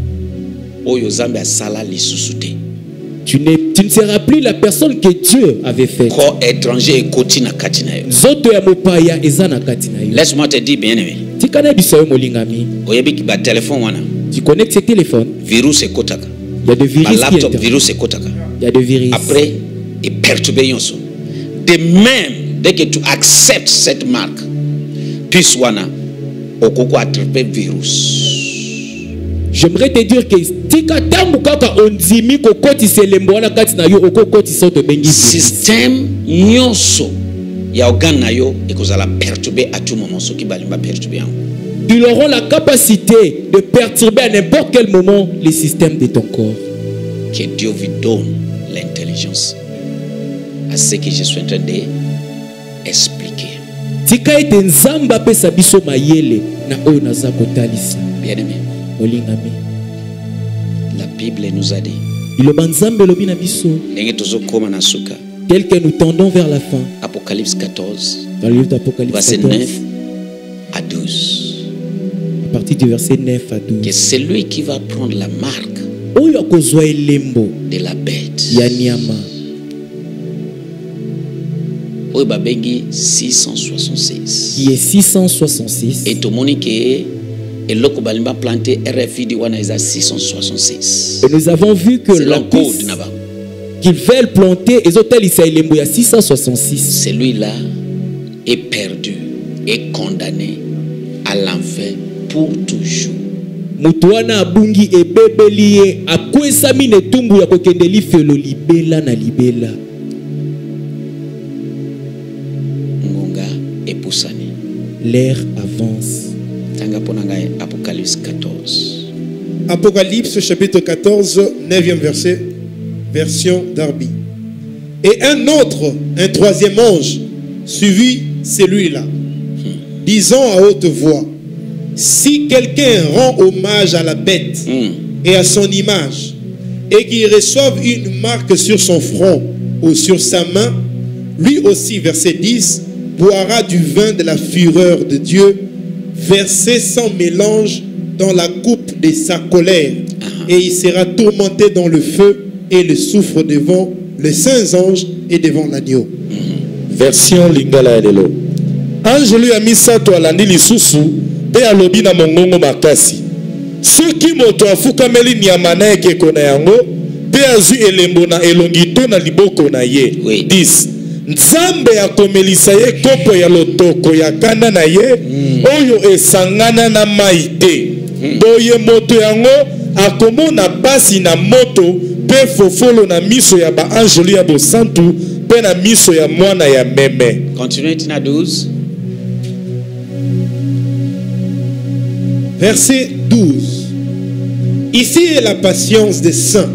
oyo zambe asala lisusu te. Tu, n'es- tu ne seras plus la personne que Dieu avait faite. Ko étranger ekoti na kati na yo. Zoto ya mopaya eza na kati na yo. Laisse-moi te dire bien aimé. Tikana biso yo molingami. Oyebi ki ba téléphone wana Tu connectes ce téléphone. virus ekotaka. Il y a des virus Ba qui laptop entrent. virus ekotaka. Il y a des virus. Après, et perturber yonso. De même, dès que tu acceptes cette marque, puis wana okoko attraper virus. J'aimerais te dire que tika tangu kaka ondimi kokoti selembo wana kati na yo okokoti soto bengi. Système nyonso ya organe na yo ekozala perturber à tout moment, soki balimba perturber yango. Ils auront la capacité de perturber à n'importe quel moment les systèmes de ton corps. Que Dieu vous donne l'intelligence à ce que je suis en train d'expliquer. Tika ete nzamba pesa biso mayele na oyo naza kotalisa. Bien-aimé, Olingami. la Bible nous a dit, Iloba nzambe lobi na biso. ndenge tozokoma na suka, Tel que nous tendons vers la fin. Apocalypse quatorze, Dans le livre d'Apocalypse verset quatorze, neuf à douze, à partir du verset neuf à que douze. celui qui va prendre la marque Oyo akozwa elembo de la bête, ya nyama. oyo babengi six cent soixante-six, Qui est six cent soixante-six. et tomoni ke eloko balimba planté R F I D wana eza six cent soixante-six. Et nous avons vu que C'est la l'encode piste là-bas. qu'ils veulent planter, ils ont tel elembo ya six cent soixante-six. Celui-là est perdu, est condamné à l'enfer pour toujours. Mutu wana abungi ebebeli ye akwesami na etumbu ya kokende lifelo libela na libela. Ngonga epusani. L'ère avance. Tanga pona ngai Apocalypse quatorze. Apocalypse chapitre quatorze, neuvième verset, version Darby. Et un autre, un troisième ange, suivit celui-là, disant à haute voix, si quelqu'un rend hommage à la bête Mm. et à son image, et qu'il reçoive une marque sur son front ou sur sa main, lui aussi, verset dix, boira du vin de la fureur de Dieu, versé sans mélange dans la coupe de sa colère, et il sera tourmenté dans le feu et le soufre devant les saints anges et devant l'agneau. Version lingala ya lelo. Ange lui amisato alandi lisusu pe alobi na mongongo makasi. Soki moto afukameli nyama na ekeko na yango pe azwi elembo na elongito na liboko na ye. Oui. dix. Nzambe akomelisa ye kopo ya lotoko ya kanda na ye oyo esangana na mai te. Boye moto yango akomona pasi na moto pe fofolo na miso ya ba ange ya bosantu pe na miso ya mwana ya meme. Continuez tina douze. Verset douze. Ici est la patience des saints.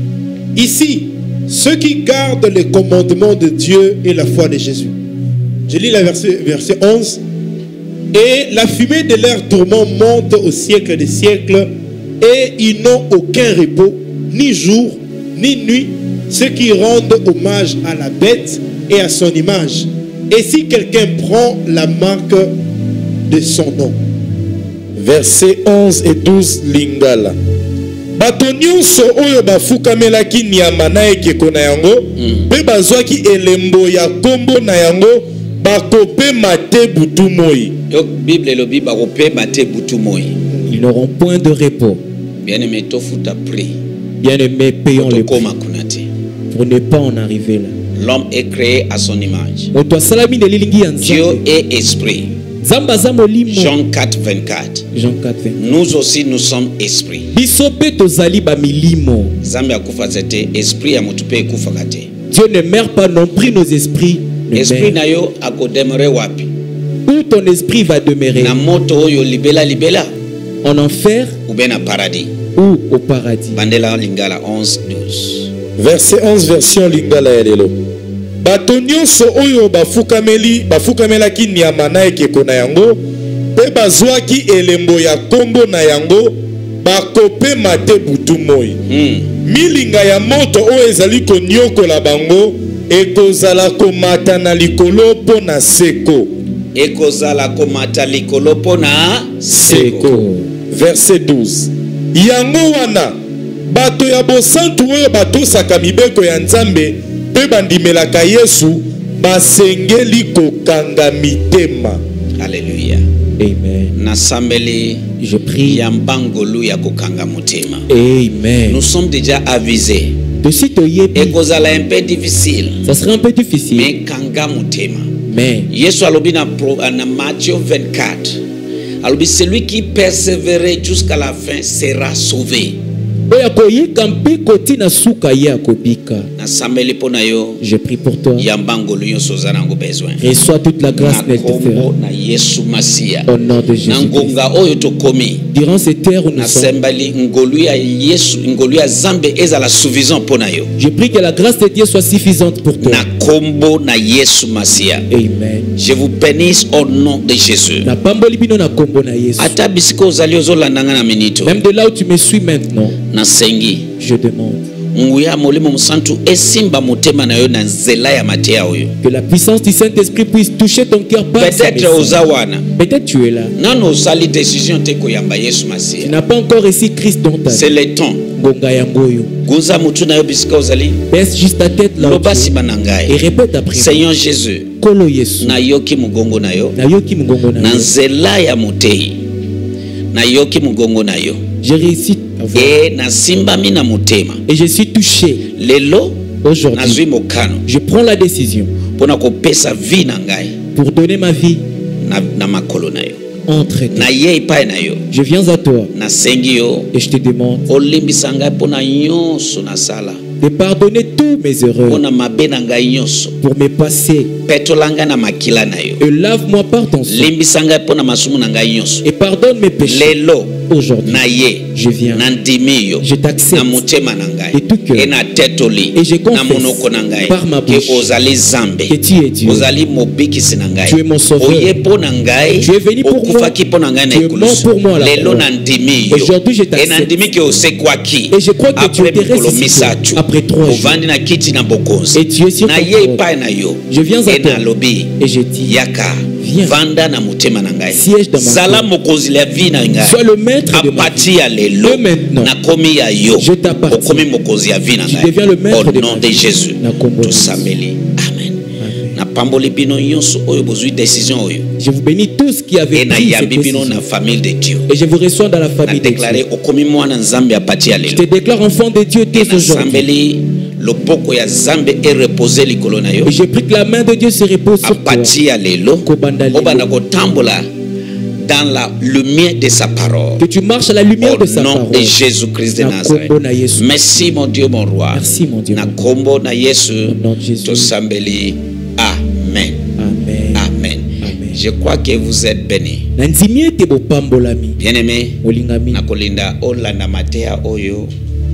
Ici, ceux qui gardent les commandements de Dieu et la foi de Jésus. Je lis la verset, verset onze. Et la fumée de leur tourment monte au siècle des siècles, et ils n'ont aucun repos, ni jour, ni nuit, ceux qui rendent hommage à la bête et à son image. Et si quelqu'un prend la marque de son nom. Versets onze et douze lingala. Bato nyonso oyo bafukamelaki nyama na ekeko na yango pe bazwaki elembo ya kombo na yango bakopema te butu moi. Yo Bible lobi bakopema te butu moi. Ils n'auront point de repos. Bien-aimé tofuta prie. Bien-aimés, payons le prix Tokoma kunate. pour ne pas en arriver là. L'homme est créé à son image. Moto asalami na lilingi ya Dieu Nzambe. est esprit. Nzambe aza molimo. Jean quatre vingt-quatre. Jean quatre vingt. Nous aussi nous sommes esprits. Biso pe tozali ba milimo. Zambe akufa zete esprit ya mutu pe ekufaka te. Dieu ne meurt pas non plus, nos esprits ne Esprit meurent. na yo akodemere wapi? Où ton esprit va demeurer? Na moto oyo libela libela En enfer ou bien na paradis. ou au paradis? Bandela lingala onze douze. Verset onze version lingala ya lelo. Bato nyonso oyo bafukameli bafukamelaki nyama na ekeko na yango pe bazwaki elembo ya kombo na yango bakopema te butu moi. Hmm. Milinga ya moto oyo ezali konyokola bango ekozala komata na likolo po na seko. Ekozala komata likolo pona Seko. Verset douze. Yango wana bato ya bosantu oyo batosaka mibeko ya Nzambe pe bandimelaka Yesu basengeli kokanga mitema. Alléluia. Amen. Nasambeli Je prie. yambangolu ya kokanga motema. Amen. Nous sommes déjà avisés. De suite au Yébi, Ekozala un peu difficile. ça sera un peu difficile. Mais kanga motema. Mais Yesu alobi na, pro, na Matthieu vingt-quatre. Alobi celui qui persévérait jusqu'à la fin sera sauvé. oya koyika mpe kotina suka ye akobika. Nasambeli pona yo. Je prie pour toi. Yambangolu nyonso oza nango besoin. Reçois toute la grâce Na nécessaire. kombo na Yesu Masia. Au nom de Jésus. Na ngonga oyo tokomi. Durant cette terre où nous sommes, Nasembali ngolu ya Yesu, ngolu ya Zambe ezala suffisant pona yo. je prie que la grâce de Dieu soit suffisante pour toi. Na kombo na Yesu Masia. Amen. Je vous bénisse au nom de Jésus. Na pamboli bino na kombo na Yesu. Ata bisika ozali ozolandanga na minito. Même de là où tu me suis maintenant, Na sengi. je demande Nguya molimo musantu esimba motema na yo na nzela ya mateya oyo. que la puissance du Saint-Esprit puisse toucher ton cœur par sa Peut-être message. oza wana. Peut-être tu es là. Nano osali décision te koyamba Yesu Tu Masia. n'as pas encore reçu Christ dans ta C'est vie. le temps. Ngonga yangoyo. Guza mutu na yo bisika ozali. Baisse juste ta tête là où tu Loba es sima na et ngai. répète après moi. Seigneur Jésus, Kolo Yesu. na yoki mugongo na yo. Na yoki mungongo na Na yo. nzela ya motei. Na yoki mugongo na yo. J'ai réussi à voir. E na simbami na motema. Et je suis touché Lelo aujourd'hui. nazwi mokano Je prends la décision mpona kopesa vie na ngai pour donner ma vie na, na makolo na yo. entre toi. Na ye epai na yo. Je viens à toi Nasengi yo et je te demande olimbisa ngai mpona nyonso nasala. de pardonner tous mes erreurs, mpona mabe na ngai nyonso, pour mes passés, petola ngai na makila na yo, et lave-moi par ton sang, limbisa ngai mpona masumu na ngai nyonso. et pardonne mes péchés. Lelo Aujourd'hui, na ye je viens, na ndimi yo je t'accepte na motema na ngai de tout cœur, e na tetoli et je na confesse monoko na ngai par ma ke bouche ozali zambe, que tu es Dieu. ozali mobikisi na ngai, Tu es mon sauveur. oye mpo na ngai, Tu es venu pour moi. okufaki mpo na ngai na Tu es mort pour moi à la ekulusu. Lelo croix. na ndimi yo Aujourd'hui, je e na t'accepte. ndimi ke osekwaki Et je crois que tu après étais mikolo ressuscité misatu après trois jours. ovandi na kiti na bokonzi Et tu es sur na ton ye trône. epai na yo Je viens à e toi. nalobi Et je dis, yaka viens. vanda na motema na ngai, Siège dans mon zala cœur. mokonzi ya vi na ngai, sois le maître de ma vie. apati ya lelo Et maintenant, nakomi ya yo, je t'appartiens. okomi mokonzi ya vi na Tu ngai, deviens le maître au de nom ma de vie. Jésus Nakombo. tosambeli, amen. Amen. Napamboli bino nyonso oyo bozwi décision oyo Je vous bénis tous qui avaient e na pris cette yambi bino décision. na famille de Dieu. Et je vous reçois dans la Na famille de déclaré Dieu. okomi mwana nzambe apati ya Je lelo te déclare enfant de Dieu e dès aujourd'hui. nasambeli loboko ya zambe erepoze likolo na yo Et je prie que la main de Dieu se repose sur toi. apati ya lelo Kobanda lelo. obanda kotambola dans la lumière de sa parole. Que tu marches à la lumière Au de sa nom parole. de Jésus-Christ de Na Nazareth. kombo na Yesu. Merci mon Dieu, mon roi. Merci, mon Dieu, Na mon kombo na Yesu. Au nom de Jésus. Tosambeli. Amen. Amen. Amen. Amen. Je crois que vous êtes bénis. Na nzimi ete bopambolami. Bien-aimé, Olingami. nakolinda olanda matea oyo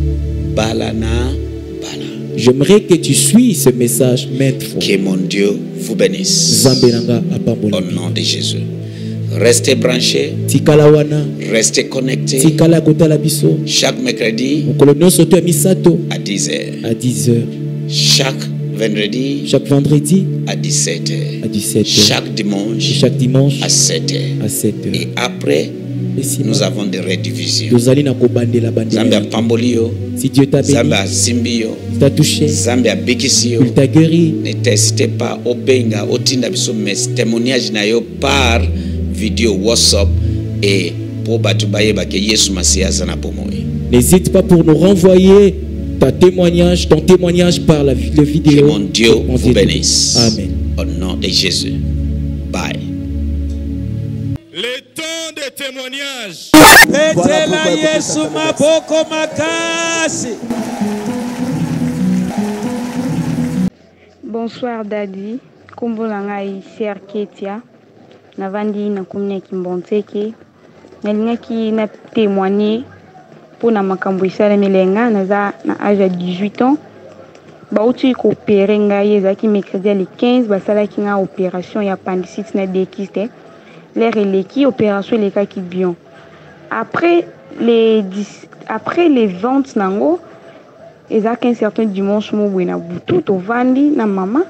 bala na bala. J'aimerais que tu suis ce message maintes fois. Que mon Dieu vous bénisse. Zambe nanga Au apambolami. nom de Jésus. Restez branchés, Tikala wana. restez connectés. Tikala kotala biso. Chaque mercredi Mokolo nyonso to ya misato à dix heures. à dix heures. Chaque vendredi Chaque vendredi à dix-sept heures. à dix-sept heures. Chaque Et dimanche chaque dimanche à sept heures. à sept Et heures. après, Et si nous avons des rediffusions. tozali na kobandela bandela. Zambe apamboli yo, Si Dieu t'a béni, Zambe asimbi yo, t'a touché, Zambe abikisi yo. il t'a guéri, Ne t'hésitez pas obenga otinda biso mes témoignage na yo par vidéo WhatsApp et pour batu bayeba ke Yesu Masiya aza na bomoi. n'hésite pas pour nous renvoyer ta témoignage, ton témoignage par la vi- le Que vidéo. mon Dieu Mon vous Dieu. bénisse. Amen. Au nom de Jésus. Bye. Le temps de témoignage. Petela Yesu maboko makasi. Bonsoir Daddy, kombo na ngai Ser Ketia, navandi na komune ya Kimbonseke. Nalingaki na témoigner pour na makambo esalemeli nga naza na âge ya dix-huit ans. Bauti koopere ngai ezalaki mercredi le quinze basalaki nga opération ya appendicite na dékiste. L'air eleki opération elekaki bien. Après les dix, après les ventes nango ezalaki un certain dimanche mobwe na butu tovandi na mama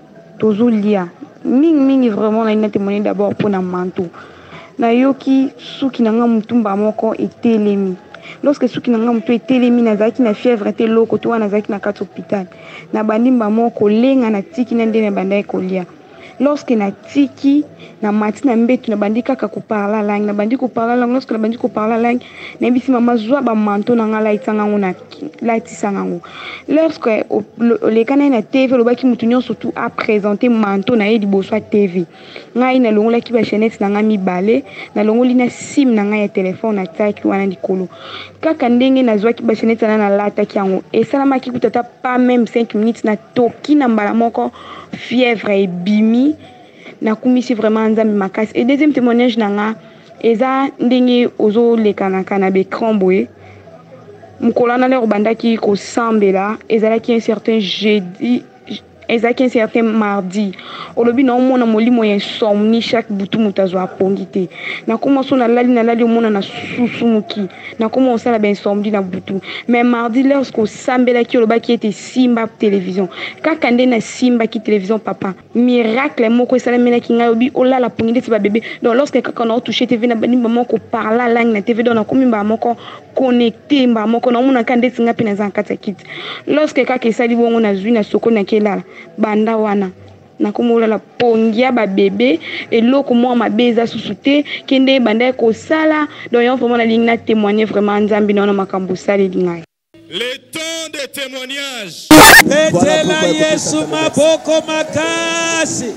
tozolia mingi mingi vraiment na ina témoigner d'abord pour na manto na yoki suki na nga mutumba moko etelemi. Lorsque suki na nga mutu etelemi nazalaki na fièvre te loko to wana nazalaki na kati hôpital na bandimba moko lenga na tiki na ndene bandai kolia. Lorsque na tiki na mati na mbetu na bandi kaka koparla langue na bandi koparla langue lorsque na bandi koparla langue na bisi mama zwa ba manto na nga laitsa ngango na laitisa ngango. Lorsque le kana na T V lobaki mutu nyonso tout a présenter manto na ye liboso ya T V ngai na longola ki ba chaînette na nga mibale na longoli na sim na nga ya téléphone na taki wana likolo kaka ndenge na zwa ki ba chaînette na na lata ki yango esalamaki kutata pas même cinq minutes na toki na mbala moko fièvre et bimi na kumisi vraiment nzambe makasi. Et deuxième témoignage nanga eza ndenge ozo lekana kana be cramboé mukolana le bandaki ko sambela ezalaki un certain jeudi ezalaki un certain mardi olobi na omona molimo ya insomnie chaque butu mutazo apongite na koma so na lali na lali omona na susumuki na koma osala ben insomnie na butu mais mardi lorsque sambela ki olobaki ete simba télévision kaka nde na simba ki télévision papa miracle moko esalamela ki ngai obi olala pongite ti ba bébé donc lorsque kaka na toucher T V na bani moko parla langue na T V donc na komi ba moko connecté mba moko na omona kande singa pina za nkata kit lorsque kaka esali bongo na zwi na soko na kelala banda wana na komola la pongia ba bébé et loko moi ma beza susute kende banda ko sala donc yon vraiment na lingna témoigner vraiment nzambi na makambo sali lingai. Le temps de témoignage. Petela Yesu maboko makasi.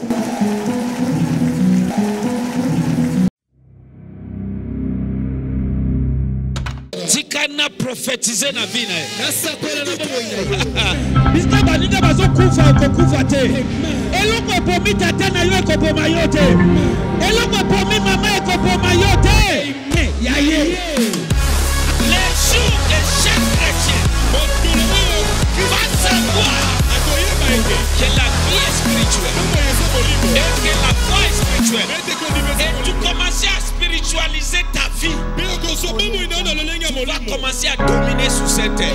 kana prophétiser na vie na ye. nasakola na bomoi na ye. Biska baninga bazo kufa okokufa te. Eloko epomi tata na yo ekopoma yo te. Eloko epomi mama ekopoma yo te. Ya ye. Les jours de chaque chrétien va savoir que la vie est spirituelle et que la foi est spirituelle. Et tu commences à spiritualiser ta vie. Tu vas commencer à dominer sur cette terre.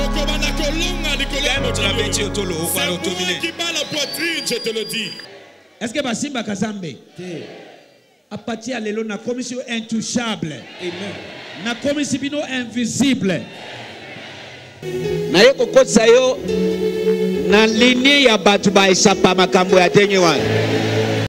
Je te le dis. Est-ce que Basimba Kazambe? À partir de là, la commission intouchable. La commission invisible. Na yeko kotsa yo na linie ya batu ba isapa makambo ya tenye wana.